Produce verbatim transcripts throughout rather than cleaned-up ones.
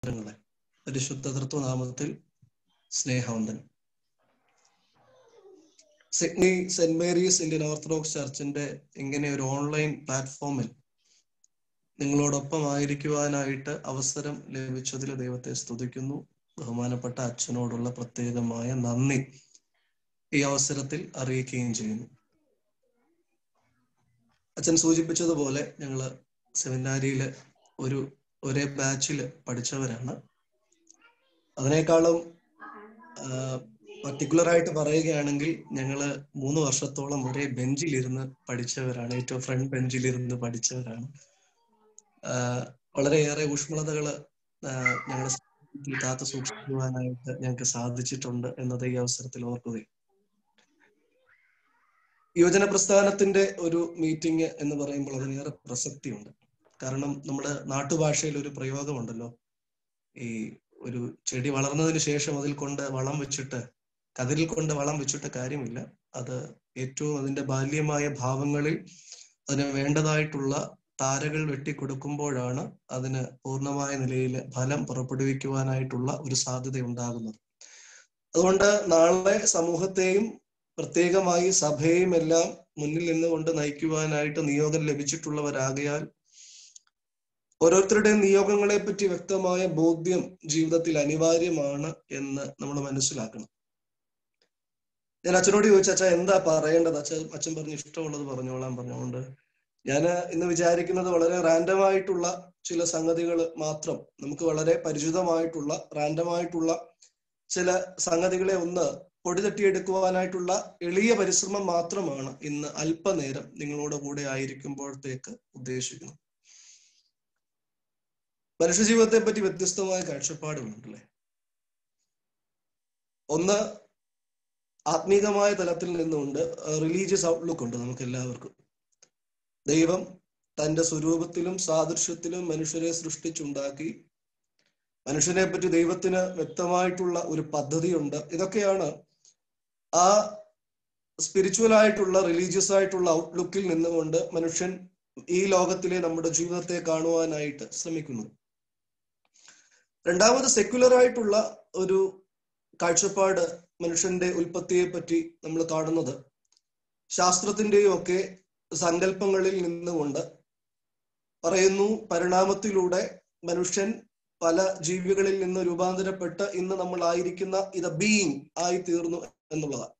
സഹോദരങ്ങളെ, പരിശുദ്ധ തൃത്വനാമത്തിൽ സ്നേഹവന്ദനം. Sydney Saint Mary's Indian Orthodox ചർച്ചിന്റെ ഇങ്ങനെ ഒരു ഓൺലൈൻ പ്ലാറ്റ്ഫോമിൽ നിങ്ങളോടൊപ്പം ആയിരിക്കുവാനായിട്ട് അവസരം ലഭിച്ചതിൽ ദൈവത്തെ സ്തുതിക്കുന്നു. ബഹുമാനപ്പെട്ട അച്ഛനോടുള്ള പ്രത്യേകമായ നന്ദി ഈ അവസരത്തിൽ അറിയിക്കുകയും ചെയ്യുന്നു. അച്ഛൻ സൂചിപ്പിച്ചതുപോലെ ഞങ്ങള് സെമിനാരിയില് ഒരു ഒരേ ബാച്ചില് പഠിച്ചവരാണ്. അതിനേക്കാളും പർട്ടിക്കുലർ ആയിട്ട് പറയുകയാണെങ്കിൽ ഞങ്ങള് മൂന്ന് വർഷത്തോളം ഒരേ ബെഞ്ചിലിരുന്ന് പഠിച്ചവരാണ്. ഏറ്റവും ഫ്രണ്ട് ബെഞ്ചിലിരുന്ന് പഠിച്ചവരാണ്. ആഹ് വളരെയേറെ ഊഷ്മളതകള് ഞങ്ങളുടെ കാത്തു സൂക്ഷിക്കുവാനായിട്ട് ഞങ്ങൾക്ക് സാധിച്ചിട്ടുണ്ട് എന്നത് ഈ അവസരത്തിൽ ഓർക്കുകയും, യുവജന പ്രസ്ഥാനത്തിന്റെ ഒരു മീറ്റിംഗ് എന്ന് പറയുമ്പോൾ അതിനേറെ പ്രസക്തിയുണ്ട്. കാരണം നമ്മുടെ നാട്ടുഭാഷയിൽ ഒരു പ്രയോഗമുണ്ടല്ലോ, ഈ ഒരു ചെടി വളർന്നതിന് ശേഷം അതിൽ കൊണ്ട് വളം വെച്ചിട്ട് കതിരിൽ കൊണ്ട് വളം വെച്ചിട്ട് കാര്യമില്ല. അത് ഏറ്റവും അതിന്റെ ബാല്യമായ ഭാവങ്ങളിൽ അതിന് വേണ്ടതായിട്ടുള്ള താരകൾ വെട്ടിക്കൊടുക്കുമ്പോഴാണ് അതിന് പൂർണ്ണമായ നിലയിൽ ഫലം പുറപ്പെടുവിക്കുവാനായിട്ടുള്ള ഒരു സാധ്യത ഉണ്ടാകുന്നത്. അതുകൊണ്ട് നാളെ സമൂഹത്തെയും പ്രത്യേകമായി സഭയെയും എല്ലാം മുന്നിൽ നിന്നുകൊണ്ട് നയിക്കുവാനായിട്ട് നിയോഗം ലഭിച്ചിട്ടുള്ളവരാകയാൽ ഓരോരുത്തരുടെയും നിയോഗങ്ങളെ പറ്റി വ്യക്തമായ ബോധ്യം ജീവിതത്തിൽ അനിവാര്യമാണ് എന്ന് നമ്മൾ മനസ്സിലാക്കണം. ഞാൻ അച്ഛനോട് ചോദിച്ചു, അച്ഛൻ എന്താ പറയേണ്ടത്? അച്ഛൻ അച്ഛൻ പറഞ്ഞു ഇഷ്ടമുള്ളത് പറഞ്ഞോളാൻ പറഞ്ഞുകൊണ്ട് ഞാൻ ഇന്ന് വിചാരിക്കുന്നത് വളരെ റാൻഡമായിട്ടുള്ള ചില സംഗതികൾ മാത്രം, നമുക്ക് വളരെ പരിചിതമായിട്ടുള്ള റാൻഡമായിട്ടുള്ള ചില സംഗതികളെ ഒന്ന് പൊടി തട്ടിയെടുക്കുവാനായിട്ടുള്ള എളിയ പരിശ്രമം മാത്രമാണ് ഇന്ന് അല്പനേരം നിങ്ങളോട് കൂടെ ആയിരിക്കുമ്പോഴത്തേക്ക് ഉദ്ദേശിക്കുന്നത്. മനുഷ്യജീവിതത്തെ പറ്റി വ്യത്യസ്തമായ കാഴ്ചപ്പാടുകളുണ്ടല്ലേ. ഒന്ന്, ആത്മീകമായ തലത്തിൽ നിന്നുകൊണ്ട് റിലീജിയസ് ഔട്ട്ലുക്ക് ഉണ്ട് നമുക്ക് എല്ലാവർക്കും. ദൈവം തന്റെ സ്വരൂപത്തിലും സാദൃശ്യത്തിലും മനുഷ്യരെ സൃഷ്ടിച്ചുണ്ടാക്കി. മനുഷ്യനെ പറ്റി ദൈവത്തിന് വ്യക്തമായിട്ടുള്ള ഒരു പദ്ധതിയുണ്ട്. ഇതൊക്കെയാണ് ആ സ്പിരിച്വൽ ആയിട്ടുള്ള റിലീജിയസ് ആയിട്ടുള്ള ഔട്ട്ലുക്കിൽ നിന്നുകൊണ്ട് മനുഷ്യൻ ഈ ലോകത്തിലെ നമ്മുടെ ജീവിതത്തെ കാണുവാനായിട്ട് ശ്രമിക്കുന്നത്. രണ്ടാമത്, സെക്യുലർ ആയിട്ടുള്ള ഒരു കാഴ്ചപ്പാട് മനുഷ്യന്റെ ഉൽപ്പത്തിയെ പറ്റി നമ്മൾ കാണുന്നത് ശാസ്ത്രത്തിന്റെയും ഒക്കെ സങ്കല്പങ്ങളിൽ നിന്നുകൊണ്ട് പറയുന്നു, പരിണാമത്തിലൂടെ മനുഷ്യൻ പല ജീവികളിൽ നിന്ന് രൂപാന്തരപ്പെട്ട് ഇന്ന് നമ്മൾ ആയിരിക്കുന്ന ഇത് ബീയിങ് ആയി തീർന്നു എന്നുള്ളതാണ്.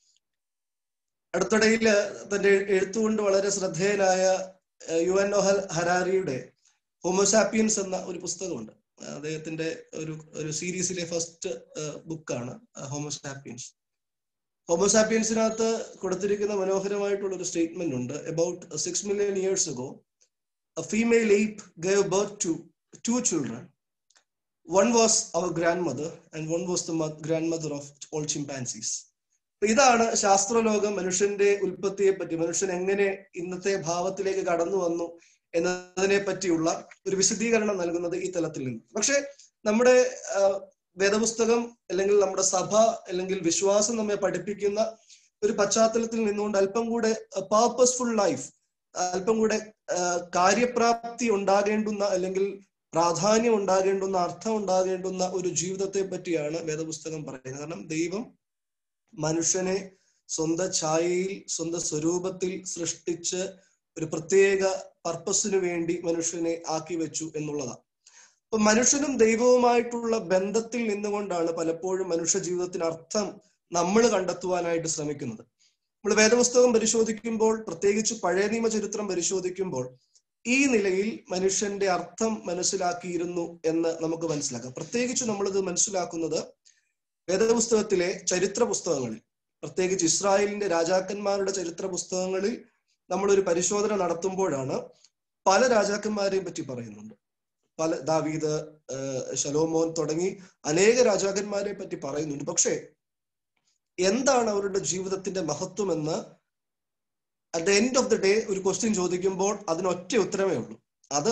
അടുത്തിടയിൽ തന്റെ എഴുത്തുകൊണ്ട് വളരെ ശ്രദ്ധേയനായ യുവൻ നോഹൽ ഹരാരിയുടെ ഹോമോസാപ്പിയൻസ് എന്ന ഒരു പുസ്തകമുണ്ട്. അദ്ദേഹത്തിന്റെ ഒരു ഒരു സീരീസിലെ ഫസ്റ്റ് ബുക്കാണ് ഹോമോസാപ്പിയൻസ്. ഹോമോസാപ്പിയൻസിനകത്ത് കൊടുത്തിരിക്കുന്ന മനോഹരമായിട്ടുള്ള ഒരു സ്റ്റേറ്റ്മെന്റ് ഉണ്ട്. About six million years ago a female ape gave birth to two children. One was our grandmother and one was the grandmother of all chimpanzees. ഇതാണ് ശാസ്ത്രലോകം മനുഷ്യന്റെ ഉൽപ്പത്തിയെ പറ്റി, മനുഷ്യൻ എങ്ങനെ ഇന്നത്തെ ഭാവത്തിലേക്ക് കടന്നു വന്നു എന്നതിനെ പറ്റിയുള്ള ഒരു വിശദീകരണം നൽകുന്നത് ഈ തലത്തിൽ നിന്ന്. പക്ഷെ നമ്മുടെ വേദപുസ്തകം അല്ലെങ്കിൽ നമ്മുടെ സഭ അല്ലെങ്കിൽ വിശ്വാസം നമ്മെ പഠിപ്പിക്കുന്ന ഒരു പശ്ചാത്തലത്തിൽ നിന്നുകൊണ്ട് അല്പം കൂടെ പർപ്പസ്ഫുൾ ലൈഫ്, അല്പം കൂടെ കാര്യപ്രാപ്തി ഉണ്ടാകേണ്ടുന്ന അല്ലെങ്കിൽ പ്രാധാന്യം ഉണ്ടാകേണ്ടുന്ന, അർത്ഥം ഉണ്ടാകേണ്ടുന്ന ഒരു ജീവിതത്തെ പറ്റിയാണ് വേദപുസ്തകം പറയുന്നത്. കാരണം ദൈവം മനുഷ്യനെ സ്വന്തം ഛായയിൽ സ്വന്തം സ്വരൂപത്തിൽ സൃഷ്ടിച്ച് ഒരു പ്രത്യേക പർപ്പസിനു വേണ്ടി മനുഷ്യനെ ആക്കി വെച്ചു എന്നുള്ളതാണ്. അപ്പൊ മനുഷ്യനും ദൈവവുമായിട്ടുള്ള ബന്ധത്തിൽ നിന്നുകൊണ്ടാണ് പലപ്പോഴും മനുഷ്യ ജീവിതത്തിന് അർത്ഥം നമ്മൾ കണ്ടെത്തുവാനായിട്ട് ശ്രമിക്കുന്നത്. നമ്മൾ വേദപുസ്തകം പരിശോധിക്കുമ്പോൾ, പ്രത്യേകിച്ച് പഴയ നിയമ ചരിത്രം പരിശോധിക്കുമ്പോൾ ഈ നിലയിൽ മനുഷ്യന്റെ അർത്ഥം മനസ്സിലാക്കിയിരുന്നു എന്ന് നമുക്ക് മനസ്സിലാക്കാം. പ്രത്യേകിച്ച് നമ്മളിത് മനസ്സിലാക്കുന്നത് വേദപുസ്തകത്തിലെ ചരിത്ര പുസ്തകങ്ങളിൽ, പ്രത്യേകിച്ച് ഇസ്രായേലിന്റെ രാജാക്കന്മാരുടെ ചരിത്ര പുസ്തകങ്ങളിൽ നമ്മളൊരു പരിശോധന നടത്തുമ്പോഴാണ് പല രാജാക്കന്മാരെയും പറ്റി പറയുന്നുണ്ട്. പല ദാവീദ്, ശലോമോൻ തുടങ്ങി അനേക രാജാക്കന്മാരെ പറ്റി പറയുന്നുണ്ട്. പക്ഷേ എന്താണ് അവരുടെ ജീവിതത്തിന്റെ മഹത്വം എന്ന് at the end of the day ഒരു ക്വസ്റ്റ്യൻ ചോദിക്കുമ്പോൾ അതിനൊറ്റ ഉത്തരമേ ഉള്ളൂ. അത്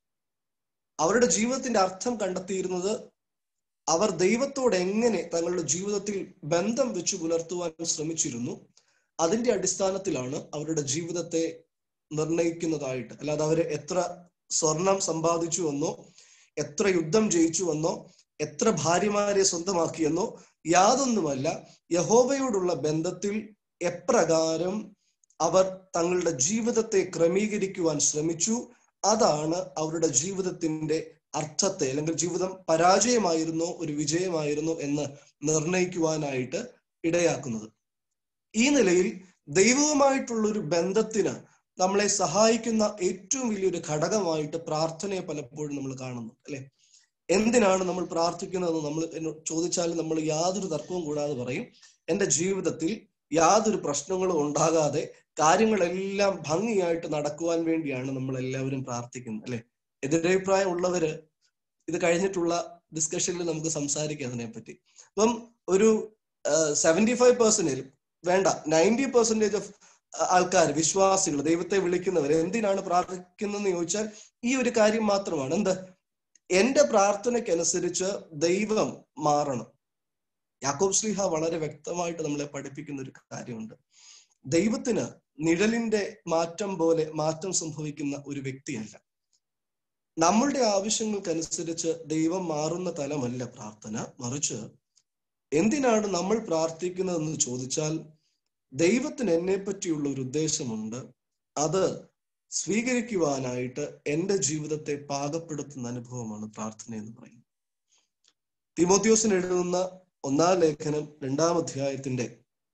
അവരുടെ ജീവിതത്തിന്റെ അർത്ഥം കണ്ടെത്തിയിരുന്നത് അവർ ദൈവത്തോട് എങ്ങനെ തങ്ങളുടെ ജീവിതത്തിൽ ബന്ധം വെച്ചു പുലർത്തുവാൻ ശ്രമിച്ചിരുന്നു, അതിന്റെ അടിസ്ഥാനത്തിലാണ് അവരുടെ ജീവിതത്തെ നിർണയിക്കുന്നതായിട്ട്. അല്ലാതെ അവര് എത്ര സ്വർണം സമ്പാദിച്ചു എന്നോ എത്ര യുദ്ധം ജയിച്ചുവെന്നോ എത്ര ഭാര്യമാരെ സ്വന്തമാക്കിയെന്നോ യാതൊന്നുമല്ല. യഹോവയോടുള്ള ബന്ധത്തിൽ എപ്രകാരം അവർ തങ്ങളുടെ ജീവിതത്തെ ക്രമീകരിക്കുവാൻ ശ്രമിച്ചു, അതാണ് അവരുടെ ജീവിതത്തിന്റെ അർത്ഥത്തെ, അല്ലെങ്കിൽ ജീവിതം പരാജയമായിരുന്നോ ഒരു വിജയമായിരുന്നോ എന്ന് നിർണയിക്കുവാനായിട്ട് ഇടയാക്കുന്നത്. ഈ നിലയിൽ ദൈവവുമായിട്ടുള്ള ഒരു ബന്ധത്തിന് നമ്മളെ സഹായിക്കുന്ന ഏറ്റവും വലിയൊരു ഘടകമായിട്ട് പ്രാർത്ഥനയെ പലപ്പോഴും നമ്മൾ കാണുന്നു, അല്ലെ? എന്തിനാണ് നമ്മൾ പ്രാർത്ഥിക്കുന്നതെന്ന് നമ്മൾ ചോദിച്ചാൽ നമ്മൾ യാതൊരു തർക്കവും കൂടാതെ പറയും, എൻ്റെ ജീവിതത്തിൽ യാതൊരു പ്രശ്നങ്ങളും ഉണ്ടാകാതെ കാര്യങ്ങളെല്ലാം ഭംഗിയായിട്ട് നടക്കുവാൻ വേണ്ടിയാണ് നമ്മൾ എല്ലാവരും പ്രാർത്ഥിക്കുന്നത്, അല്ലെ? എതിരഭിപ്രായം ഉള്ളവര് ഇത് കഴിഞ്ഞിട്ടുള്ള ഡിസ്കഷനിൽ നമുക്ക് സംസാരിക്കാം അതിനെപ്പറ്റി. അപ്പം ഒരു സെവന്റി ഫൈവ് പെർസെന്റേജ് വേണ്ട നയൻറ്റി പെർസെന്റേജ് ഓഫ് ആൾക്കാർ, വിശ്വാസികൾ, ദൈവത്തെ വിളിക്കുന്നവർ എന്തിനാണ് പ്രാർത്ഥിക്കുന്നതെന്ന് ചോദിച്ചാൽ ഈ ഒരു കാര്യം മാത്രമാണ്. എന്ത്? എന്റെ പ്രാർത്ഥനയ്ക്കനുസരിച്ച് ദൈവം മാറണം. യാക്കോബ് ശ്ലീഹ വളരെ വ്യക്തമായിട്ട് നമ്മളെ പഠിപ്പിക്കുന്ന ഒരു കാര്യമുണ്ട്. ദൈവത്തിന് നിഴലിന്റെ മാറ്റം പോലെ മാറ്റം സംഭവിക്കുന്ന ഒരു വ്യക്തിയല്ല. നമ്മളുടെ ആവശ്യങ്ങൾക്കനുസരിച്ച് ദൈവം മാറുന്ന തലമല്ല പ്രാർത്ഥന. മറിച്ച് എന്തിനാണ് നമ്മൾ പ്രാർത്ഥിക്കുന്നതെന്ന് ചോദിച്ചാൽ ദൈവത്തിന് എന്നെ പറ്റിയുള്ള ഒരു ഉദ്ദേശമുണ്ട്. അത് സ്വീകരിക്കുവാനായിട്ട് എൻ്റെ ജീവിതത്തെ പാകപ്പെടുത്തുന്ന അനുഭവമാണ് പ്രാർത്ഥന എന്ന് പറയുന്നത്. തിമോത്തിയോസിന് എഴുതുന്ന ഒന്നാം ലേഖനം രണ്ടാം അധ്യായത്തിന്റെ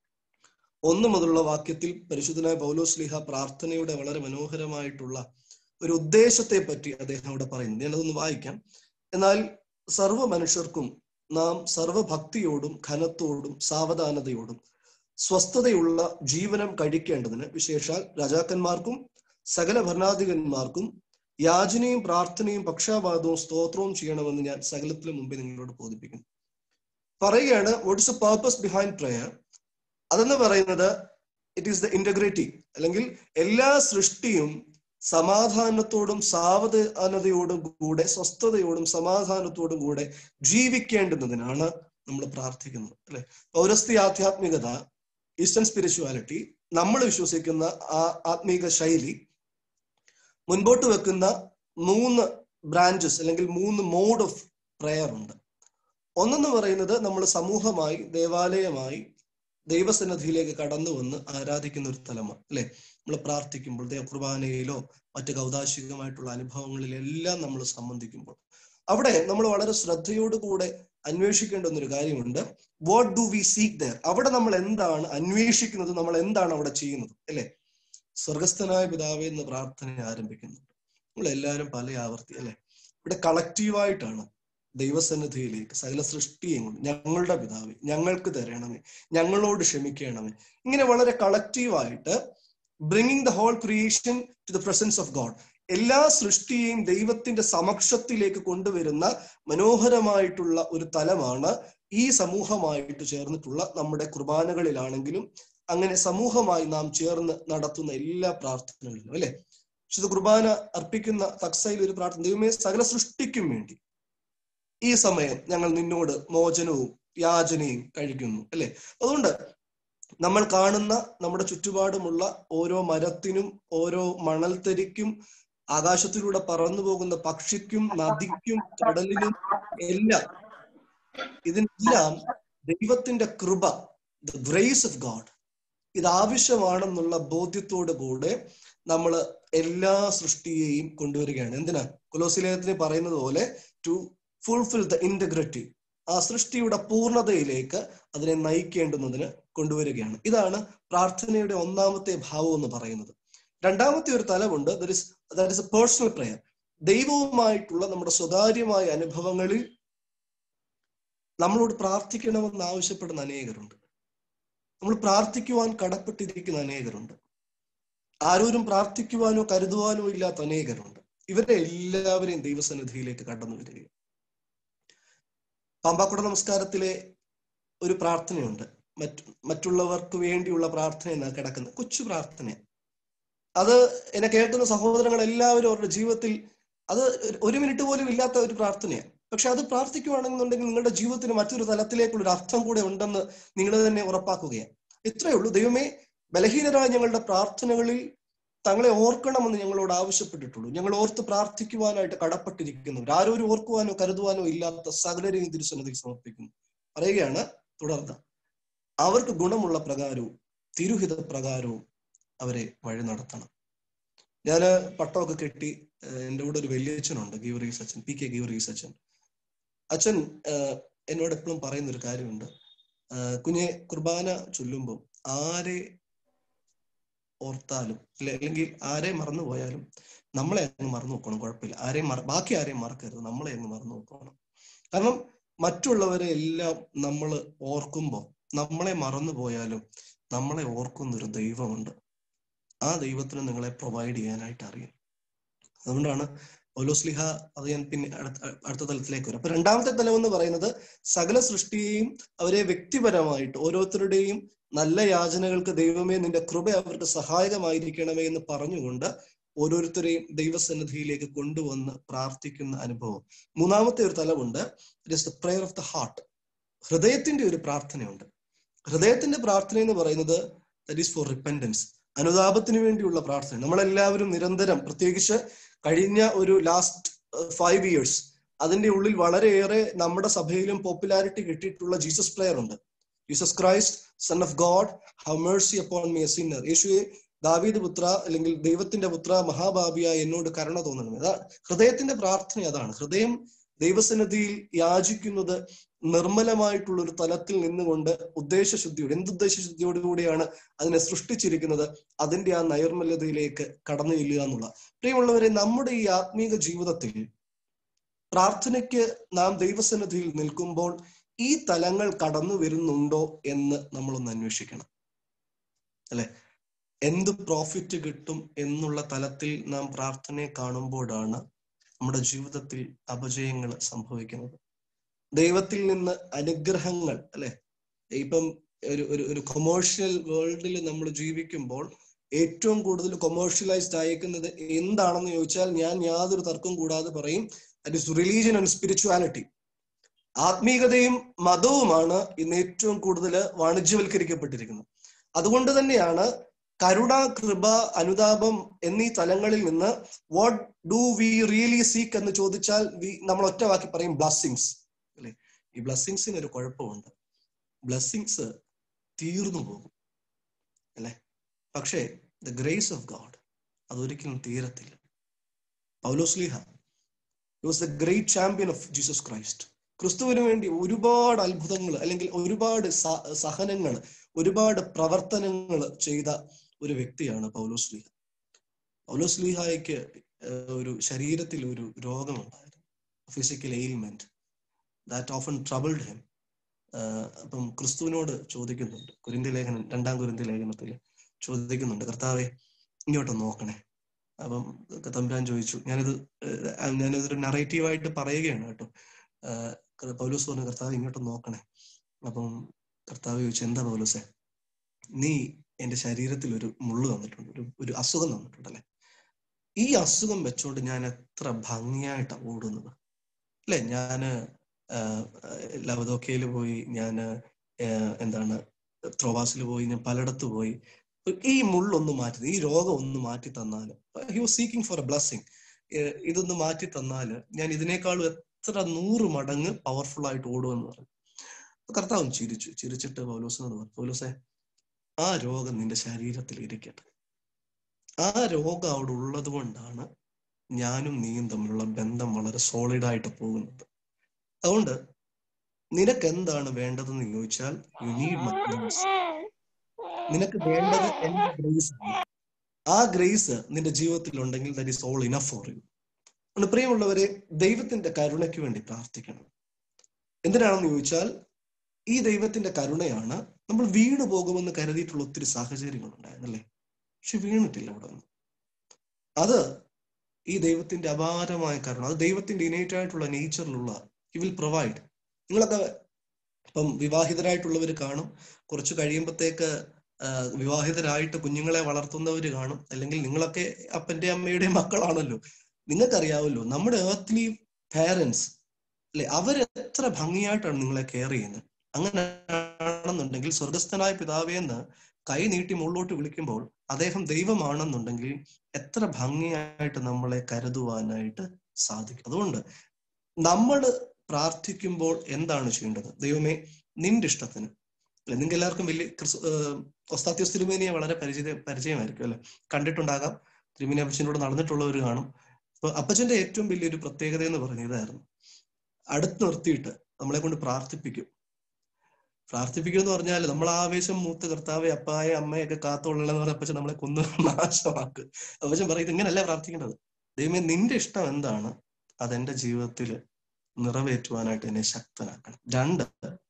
ഒന്ന് മുതലുള്ള വാക്യത്തിൽ പരിശുദ്ധനായ പൗലോസ് ശ്ലീഹ പ്രാർത്ഥനയുടെ വളരെ മനോഹരമായിട്ടുള്ള ഒരു ഉദ്ദേശത്തെ പറ്റി അദ്ദേഹം അവിടെ പറയുന്നു. ഞാനതൊന്ന് വായിക്കാം. എന്നാൽ സർവ്വ മനുഷ്യർക്കും നാം സർവഭക്തിയോടും ഘനത്തോടും സാവധാനതയോടും സ്വസ്ഥതയുള്ള ജീവനം കഴിക്കേണ്ടതിന്, വിശേഷാൽ രാജാക്കന്മാർക്കും സകല ഭരണാധിപന്മാർക്കും യാചനയും പ്രാർത്ഥനയും പക്ഷാപാതവും സ്തോത്രവും ചെയ്യണമെന്ന് ഞാൻ സകലത്തിലും മുമ്പേ നിങ്ങളോട് ബോധിപ്പിക്കുന്നു. പറയുകയാണ്, what is the purpose behind prayer? അതെന്ന് പറയുന്നത് ഇറ്റ് ഈസ് ദ ഇന്റഗ്രിറ്റി, അല്ലെങ്കിൽ എല്ലാ സൃഷ്ടിയും സമാധാനത്തോടും സാവധാനതയോടും കൂടെ, സ്വസ്ഥതയോടും സമാധാനത്തോടും കൂടെ ജീവിക്കേണ്ടുന്നതിനാണ് നമ്മൾ പ്രാർത്ഥിക്കുന്നത്, അല്ലെ? പൗരസ്ത്യ ആധ്യാത്മികത, ഈസ്റ്റേൺ സ്പിരിച്വാലിറ്റി, നമ്മൾ വിശ്വസിക്കുന്ന ആ ആത്മീക ശൈലി മുൻപോട്ട് വെക്കുന്ന മൂന്ന് ബ്രാഞ്ചസ് അല്ലെങ്കിൽ മൂന്ന് മോഡ് ഓഫ് പ്രയർ ഉണ്ട്. ഒന്നെന്ന് പറയുന്നത് നമ്മൾ സമൂഹമായി, ദേവാലയമായി ദൈവസന്നിധിയിലേക്ക് കടന്നു വന്ന് ആരാധിക്കുന്ന ഒരു സ്ഥലമാണ്, അല്ലെ? നമ്മൾ പ്രാർത്ഥിക്കുമ്പോൾ, ദേവകുർബാനയിലോ മറ്റ് കൗതാശികമായിട്ടുള്ള അനുഭവങ്ങളിലെല്ലാം നമ്മൾ സംബന്ധിക്കുമ്പോൾ അവിടെ നമ്മൾ വളരെ ശ്രദ്ധയോടുകൂടെ അന്വേഷിക്കേണ്ടുന്ന ഒരു കാര്യമുണ്ട്. What do we seek there? അവിടെ നമ്മൾ എന്താണ് അന്വേഷിക്കുന്നത്, നമ്മൾ എന്താണ് അവിടെ ചെയ്യുന്നത്, അല്ലെ? സ്വർഗസ്ഥനായ പിതാവേ എന്ന് പ്രാർത്ഥന ആരംഭിക്കുന്നുണ്ട് നമ്മൾ എല്ലാവരും പല ആവർത്തി, അല്ലെ? ഇവിടെ കളക്റ്റീവായിട്ടാണ് ദൈവസന്നിധിയിലേക്ക് സകല സൃഷ്ടിയും കൊണ്ട്, ഞങ്ങളുടെ പിതാവേ ഞങ്ങൾക്ക് തരണമേ, ഞങ്ങളോട് ക്ഷമിക്കണമേ, ഇങ്ങനെ വളരെ കളക്റ്റീവായിട്ട് bringing the whole creation to the presence of God, എല്ലാ സൃഷ്ടിയെയും ദൈവത്തിന്റെ സമക്ഷത്തിലേക്ക് കൊണ്ടുവരുന്ന മനോഹരമായിട്ടുള്ള ഒരു തലമാണ് ഈ സമൂഹമായിട്ട് ചേർന്നിട്ടുള്ള നമ്മുടെ കുർബാനകളിലാണെങ്കിലും അങ്ങനെ സമൂഹമായി നാം ചേർന്ന് നടത്തുന്ന എല്ലാ പ്രാർത്ഥനകളിലും, അല്ലെ? വിശുദ്ധ കുർബാന അർപ്പിക്കുന്ന തക്സയിൽ ഒരു പ്രാർത്ഥന, ദൈവമേ സകല സൃഷ്ടിക്കും വേണ്ടി ഈ സമയം ഞങ്ങൾ നിന്നോട് മോചനവും യാചനയും കഴിക്കുന്നു, അല്ലെ? അതുകൊണ്ട് നമ്മൾ കാണുന്ന നമ്മുടെ ചുറ്റുപാടുമുള്ള ഓരോ മരത്തിനും ഓരോ മണൽത്തരിക്കും ആകാശത്തിലൂടെ പറന്നു പോകുന്ന പക്ഷിക്കും നദിക്കും കടലിനും എല്ലാം, ഇതിനെല്ലാം ദൈവത്തിന്റെ കൃപ, ദ ഗ്രേസ് ഓഫ് ഗോഡ്, ഇത് ആവശ്യമാണെന്നുള്ള ബോധ്യത്തോടു കൂടെ നമ്മൾ എല്ലാ സൃഷ്ടിയെയും കൊണ്ടുവരികയാണ്. എന്തിനാ? കൊലോസ്യലേഖനത്തിൽ പറയുന്നത് പോലെ ടു ഫുൾഫിൽ ദ ഇന്റഗ്രിറ്റി, ആ സൃഷ്ടിയുടെ പൂർണ്ണതയിലേക്ക് അതിനെ നയിക്കേണ്ടുന്നതിന് കൊണ്ടുവരികയാണ്. ഇതാണ് പ്രാർത്ഥനയുടെ ഒന്നാമത്തെ ഭാവം എന്ന് പറയുന്നത്. രണ്ടാമത്തെ ഒരു തലമുണ്ട്, that is that is a personal prayer. ദൈവവുമായിട്ടുള്ള നമ്മുടെ സ്വകാര്യമായ അനുഭവങ്ങളിൽ നമ്മളോട് പ്രാർത്ഥിക്കണമെന്ന് ആവശ്യപ്പെടുന്ന അനേകരുണ്ട്. നമ്മൾ പ്രാർത്ഥിക്കുവാൻ കടപ്പെട്ടിരിക്കുന്ന അനേകരുണ്ട്. ആരോരും പ്രാർത്ഥിക്കുവാനോ കരുതുവാനോ ഇല്ലാത്ത അനേകരുണ്ട്. ഇവരെ എല്ലാവരെയും ദൈവസന്നിധിയിലേക്ക് കടന്നു വരിക. പാമ്പാക്കുട നമസ്കാരത്തിലെ ഒരു പ്രാർത്ഥനയുണ്ട്, മറ്റു മറ്റുള്ളവർക്ക് വേണ്ടിയുള്ള പ്രാർത്ഥന എന്നാ കിടക്കുന്നത്, കൊച്ചു പ്രാർത്ഥന. അത് എന്നെ കേൾക്കുന്ന സഹോദരങ്ങൾ എല്ലാവരും അവരുടെ ജീവിതത്തിൽ അത് ഒരു മിനിറ്റ് പോലും ഇല്ലാത്ത ഒരു പ്രാർത്ഥനയാണ്. പക്ഷെ അത് പ്രാർത്ഥിക്കുകയാണെന്നുണ്ടെങ്കിൽ നിങ്ങളുടെ ജീവിതത്തിന് മറ്റൊരു തലത്തിലേക്കുള്ള ഒരു അർത്ഥം കൂടെ ഉണ്ടെന്ന് നിങ്ങൾ തന്നെ ഉറപ്പാക്കുകയാണ്. ഇത്രയേ ഉള്ളൂ. ദൈവമേ, ബലഹീനരായ ഞങ്ങളുടെ പ്രാർത്ഥനകളിൽ തങ്ങളെ ഓർക്കണമെന്ന് ഞങ്ങളോട് ആവശ്യപ്പെട്ടിട്ടുള്ളൂ. ഞങ്ങൾ ഓർത്ത് പ്രാർത്ഥിക്കുവാനായിട്ട് കടപ്പെട്ടിരിക്കുന്നവർ, ആരോരും ഓർക്കുവാനോ കരുതുവാനോ ഇല്ലാത്ത സകലരെയും തിരുസന്നിധിയിൽ സമർപ്പിക്കുന്നു. പറയുകയാണ് തുടർന്ന്, അവർക്ക് ഗുണമുള്ള പ്രകാരവും തിരുഹിത പ്രകാരവും അവരെ വഴി നടത്തണം. ഞാന് പട്ടമൊക്കെ കെട്ടി, എൻ്റെ കൂടെ ഒരു വലിയച്ഛനുണ്ട്, ഗീവറീസ് അച്ഛൻ, പി കെ ഗീവറീസ് അച്ഛൻ. അച്ഛൻ എന്നോട് എപ്പോഴും പറയുന്ന ഒരു കാര്യമുണ്ട്, കുഞ്ഞെ കുർബാന ചൊല്ലുമ്പോൾ ആരെ ഓർത്താലും അല്ലെങ്കിൽ ആരെ മറന്നു പോയാലും നമ്മളെ അങ്ങ് മറന്നു നോക്കണം, കുഴപ്പമില്ല. ആരെയും മറ ബാക്കി ആരെയും മറക്കരുത്, നമ്മളെ അങ്ങ് മറന്നു നോക്കണം. കാരണം മറ്റുള്ളവരെ എല്ലാം നമ്മൾ ഓർക്കുമ്പോൾ നമ്മളെ മറന്നു പോയാലും നമ്മളെ ഓർക്കുന്നൊരു ദൈവമുണ്ട്. ആ ദൈവത്തിന് നിങ്ങളെ പ്രൊവൈഡ് ചെയ്യാനായിട്ട് അറിയാം. അതുകൊണ്ടാണ് പൗലോസ്ലിഹ, അത് ഞാൻ പിന്നെ അടുത്ത അടുത്ത തലത്തിലേക്ക് വരും. അപ്പൊ രണ്ടാമത്തെ തലം എന്ന് പറയുന്നത് സകല സൃഷ്ടിയെയും അവരെ വ്യക്തിപരമായിട്ട് ഓരോരുത്തരുടെയും നല്ല യാചനകൾക്ക് ദൈവമേ നിന്റെ കൃപ അവർക്ക് സഹായകമായിരിക്കണമേ എന്ന് പറഞ്ഞുകൊണ്ട് ഓരോരുത്തരെയും ദൈവസന്നിധിയിലേക്ക് കൊണ്ടുവന്ന് പ്രാർത്ഥിക്കുന്ന അനുഭവം. മൂന്നാമത്തെ ഒരു തലമുണ്ട്, it is the prayer of the heart. ഹൃദയത്തിന്റെ ഒരു പ്രാർത്ഥനയുണ്ട്. ഹൃദയത്തിന്റെ പ്രാർത്ഥന എന്ന് പറയുന്നത് ദാറ്റ് ഈസ് ഫോർ റിപ്പൻഡൻസ്, അനുതാപത്തിന് വേണ്ടിയുള്ള പ്രാർത്ഥന. നമ്മളെല്ലാവരും നിരന്തരം, പ്രത്യേകിച്ച് കഴിഞ്ഞ ഒരു ലാസ്റ്റ് ഫൈവ് ഇയേഴ്സ് അതിന്റെ ഉള്ളിൽ വളരെയേറെ നമ്മുടെ സഭയിലും പോപ്പുലാരിറ്റി കിട്ടിയിട്ടുള്ള ജീസസ് പ്രെയർ ഉണ്ട്. Jesus Christ son of God have mercy upon me a sinner. യേശുവേ ദാവീദ് പുത്ര, അല്ലെങ്കിൽ ദൈവത്തിന്റെ പുത്ര, മഹാഭാപിയായ എന്നോട് കരുണ തോന്നണം. അതാ ഹൃദയത്തിന്റെ പ്രാർത്ഥന. അതാണ് ഹൃദയം ദൈവസന്നിധിയിൽ യാചിക്കുന്നത് നിർമ്മലമായിട്ടുള്ള ഒരു തലത്തിൽ നിന്നുകൊണ്ട് ഉദ്ദേശശുദ്ധിയോട്, എന്തുദ്ദേശശുദ്ധിയോടുകൂടിയാണ് അതിനെ സൃഷ്ടിച്ചിരിക്കുന്നത്, അതിന്റെ ആ നൈർമല്യതയിലേക്ക് കടന്നു ചെല്ലുക എന്നുള്ള. പ്രിയമുള്ളവരെ, നമ്മുടെ ഈ ആത്മീക ജീവിതത്തിൽ പ്രാർത്ഥനയ്ക്ക് നാം ദൈവസന്നിധിയിൽ നിൽക്കുമ്പോൾ ഈ തലങ്ങൾ കടന്നു വരുന്നുണ്ടോ എന്ന് നമ്മളൊന്ന് അന്വേഷിക്കണം, അല്ലെ? എന്ത് പ്രോഫിറ്റ് കിട്ടും എന്നുള്ള തലത്തിൽ നാം പ്രാർത്ഥനയെ കാണുമ്പോഴാണ് നമ്മുടെ ജീവിതത്തിൽ അപജയങ്ങൾ സംഭവിക്കുന്നത്. ദൈവത്തിൽ നിന്ന് അനുഗ്രഹങ്ങൾ, അല്ലെ? ഇപ്പം ഒരു ഒരു കൊമേഴ്ഷ്യൽ വേൾഡിൽ നമ്മൾ ജീവിക്കുമ്പോൾ ഏറ്റവും കൂടുതൽ കൊമേഴ്ഷ്യലൈസ്ഡ് അയക്കുന്നത് എന്താണെന്ന് ചോദിച്ചാൽ ഞാൻ യാതൊരു തർക്കവും കൂടാതെ പറയും, that is religion and spirituality. ആത്മീയതയും മതവുമാണ് ഇന്ന് ഏറ്റവും കൂടുതൽ വാണിജ്യവൽക്കരിക്കപ്പെട്ടിരിക്കുന്നത്. അതുകൊണ്ട് തന്നെയാണ് കരുണ, കൃപ, അനുതാപം എന്നീ തലങ്ങളിൽ നിന്ന് what do we really seek എന്ന് ചോദിച്ചാൽ നമ്മൾ ഒറ്റ വാക്കി പറയും ബ്ലസ്സിങ്സ്, അല്ലെ? ഈ ബ്ലസ്സിങ്സിന് ഒരു കുഴപ്പമുണ്ട്, ബ്ലസ്സിങ്സ് തീർന്നു പോകും, അല്ലെ? പക്ഷേ ദ ഗ്രേസ് ഓഫ് ഗോഡ് അതൊരിക്കലും തീരത്തില്ല. Paulos Sleeha was the great champion of Jesus Christ. ക്രിസ്തുവിന് വേണ്ടി ഒരുപാട് അത്ഭുതങ്ങൾ, അല്ലെങ്കിൽ ഒരുപാട് സഹനങ്ങൾ, ഒരുപാട് പ്രവർത്തനങ്ങൾ ചെയ്ത ഒരു വ്യക്തിയാണ് പൗലോസ്ലീഹ. പൗലോസ്ലീഹായ്ക്ക് ഒരു ശരീരത്തിൽ ഒരു രോഗമുണ്ടായിരുന്നു, physical ailment that often troubled him. അപ്പം ക്രിസ്തുവിനോട് ചോദിക്കുന്നുണ്ട്, കൊരിന്ത്യ ലേഖനം രണ്ടാം കൊരിന്ത്യ ലേഖനത്തിൽ ചോദിക്കുന്നുണ്ട്, കർത്താവെ ഇങ്ങോട്ട് നോക്കണേ. അപ്പം തമ്പുരാൻ ചോദിച്ചു, ഞാനിത് ഞാനിതൊരു നറേറ്റീവായിട്ട് പറയുകയാണ് കേട്ടോ. പൗലോസ് പറഞ്ഞു, കർത്താവ് ഇങ്ങോട്ട് നോക്കണേ. അപ്പം കർത്താവ് ചോദിച്ചു, എന്താ പൗലോസേ? നീ എന്റെ ശരീരത്തിൽ ഒരു മുള്ളു തന്നിട്ടുണ്ട്, ഒരു ഒരു അസുഖം തന്നിട്ടുണ്ടല്ലേ. ഈ അസുഖം വെച്ചോണ്ട് ഞാൻ എത്ര ഭംഗിയായിട്ടാണ് ഓടുന്നത്, അല്ലെ? ഞാന് ലവദോക്കയിൽ പോയി, ഞാന് എന്താണ് ത്രോവാസിൽ പോയി, ഞാൻ പലയിടത്ത് പോയി. ഈ മുള്ളൊന്ന് മാറ്റി, ഈ രോഗം ഒന്ന് മാറ്റി തന്നാല്, he was seeking for a blessing. ഇതൊന്ന് മാറ്റി തന്നാല് ഞാൻ ഇതിനേക്കാളും എത്ര നൂറ് മടങ്ങ് പവർഫുൾ ആയിട്ട് ഓടുമെന്ന് പറഞ്ഞു. കർത്താവ് ചിരിച്ചു. ചിരിച്ചിട്ട് പൗലോസിനോട് പറഞ്ഞു, പൗലോസേ ആ രോഗം നിന്റെ ശരീരത്തിൽ ഇരിക്കട്ടെ. ആ രോഗം അവിടെ ഉള്ളത് കൊണ്ടാണ് ഞാനും നീയും തമ്മിലുള്ള ബന്ധം വളരെ സോളിഡായിട്ട് പോകുന്നത്. അതുകൊണ്ട് നിനക്ക് എന്താണ് വേണ്ടതെന്ന് ചോദിച്ചാൽ യു നീഡ് മൈ ഗ്രേസ്. നിനക്ക് വേണ്ടത് എന്റെ ഗ്രേസ് ആണ്. ആ ഗ്രേസ് നിന്റെ ജീവിതത്തിൽ ഉണ്ടെങ്കിൽ that is all enough for you. അതുകൊണ്ട് പ്രിയമുള്ളവരെ, ദൈവത്തിന്റെ കരുണയ്ക്ക് വേണ്ടി പ്രാർത്ഥിക്കണം. എന്തിനാണെന്ന് ചോദിച്ചാൽ ഈ ദൈവത്തിന്റെ കരുണയാണ്. നമ്മൾ വീണു പോകുമെന്ന് കരുതിയിട്ടുള്ള ഒത്തിരി സാഹചര്യങ്ങൾ ഉണ്ടായിരുന്നല്ലേ, പക്ഷെ വീണിട്ടില്ല അവിടെ നിന്ന്. അത് ഈ ദൈവത്തിന്റെ അപാരമായ കരുണ, അത് ദൈവത്തിന്റെ ഇനേറ്റ് ആയിട്ടുള്ള നേച്ചറിലുള്ള ഹി വിൽ പ്രൊവൈഡ്. നിങ്ങളൊക്കെ ഇപ്പം വിവാഹിതരായിട്ടുള്ളവർ കാണും, കുറച്ച് കഴിയുമ്പോഴത്തേക്ക് വിവാഹിതരായിട്ട് കുഞ്ഞുങ്ങളെ വളർത്തുന്നവര് കാണും, അല്ലെങ്കിൽ നിങ്ങളൊക്കെ അപ്പന്റെ അമ്മയുടെയും മക്കളാണല്ലോ. നിങ്ങൾക്കറിയാവല്ലോ നമ്മുടെ ഏർത്ത്ലി പാരൻസ്, അല്ലെ, അവരെത്ര ഭംഗിയായിട്ടാണ് നിങ്ങളെ കെയർ ചെയ്യുന്നത്. അങ്ങനെയാണെന്നുണ്ടെങ്കിൽ സ്വർഗസ്ഥനായ പിതാവേന്ന് കൈ നീട്ടി മുകളിലോട്ട് വിളിക്കുമ്പോൾ അദ്ദേഹം ദൈവമാണെന്നുണ്ടെങ്കിൽ എത്ര ഭംഗിയായിട്ട് നമ്മളെ കരുതുവാനായിട്ട് സാധിക്കും. അതുകൊണ്ട് നമ്മൾ പ്രാർത്ഥിക്കുമ്പോൾ എന്താണ് ചെയ്യേണ്ടത്? ദൈവമേ, നിന്റെ ഇഷ്ടത്തിന്. അല്ലെ, നിങ്ങൾക്ക് എല്ലാവർക്കും വലിയ ക്രിസ് ഒസ്താത്യോസ് തിരുമേനിയെ വളരെ പരിചയ പരിചയമായിരിക്കും അല്ലെ, കണ്ടിട്ടുണ്ടാകാം. തിരുമേനി അപ്പച്ചനോട് നടന്നിട്ടുള്ളവർ കാണും. അപ്പൊ അപ്പച്ചന്റെ ഏറ്റവും വലിയൊരു പ്രത്യേകത എന്ന് പറഞ്ഞ ഇതായിരുന്നു, അടുത്ത് നിർത്തിയിട്ട് നമ്മളെ കൊണ്ട് പ്രാർത്ഥിപ്പിക്കും. പ്രാർത്ഥിപ്പിക്കുക എന്ന് പറഞ്ഞാൽ നമ്മൾ ആവേശം മൂത്ത് കർത്താവെ അപ്പായ അമ്മയൊക്കെ കാത്തോളണമെന്ന് പറഞ്ഞ അപ്പച്ചൻ നമ്മളെ കൊന്നു നാശമാക്ക്. അപ്പച്ചൻ പറയും ഇങ്ങനല്ല പ്രാർത്ഥിക്കേണ്ടത്. ദൈവമേ, നിന്റെ ഇഷ്ടം എന്താണ് അതെന്റെ ജീവിതത്തിൽ നിറവേറ്റുവാനായിട്ട് എന്നെ ശക്തനാക്കണം. രണ്ട്,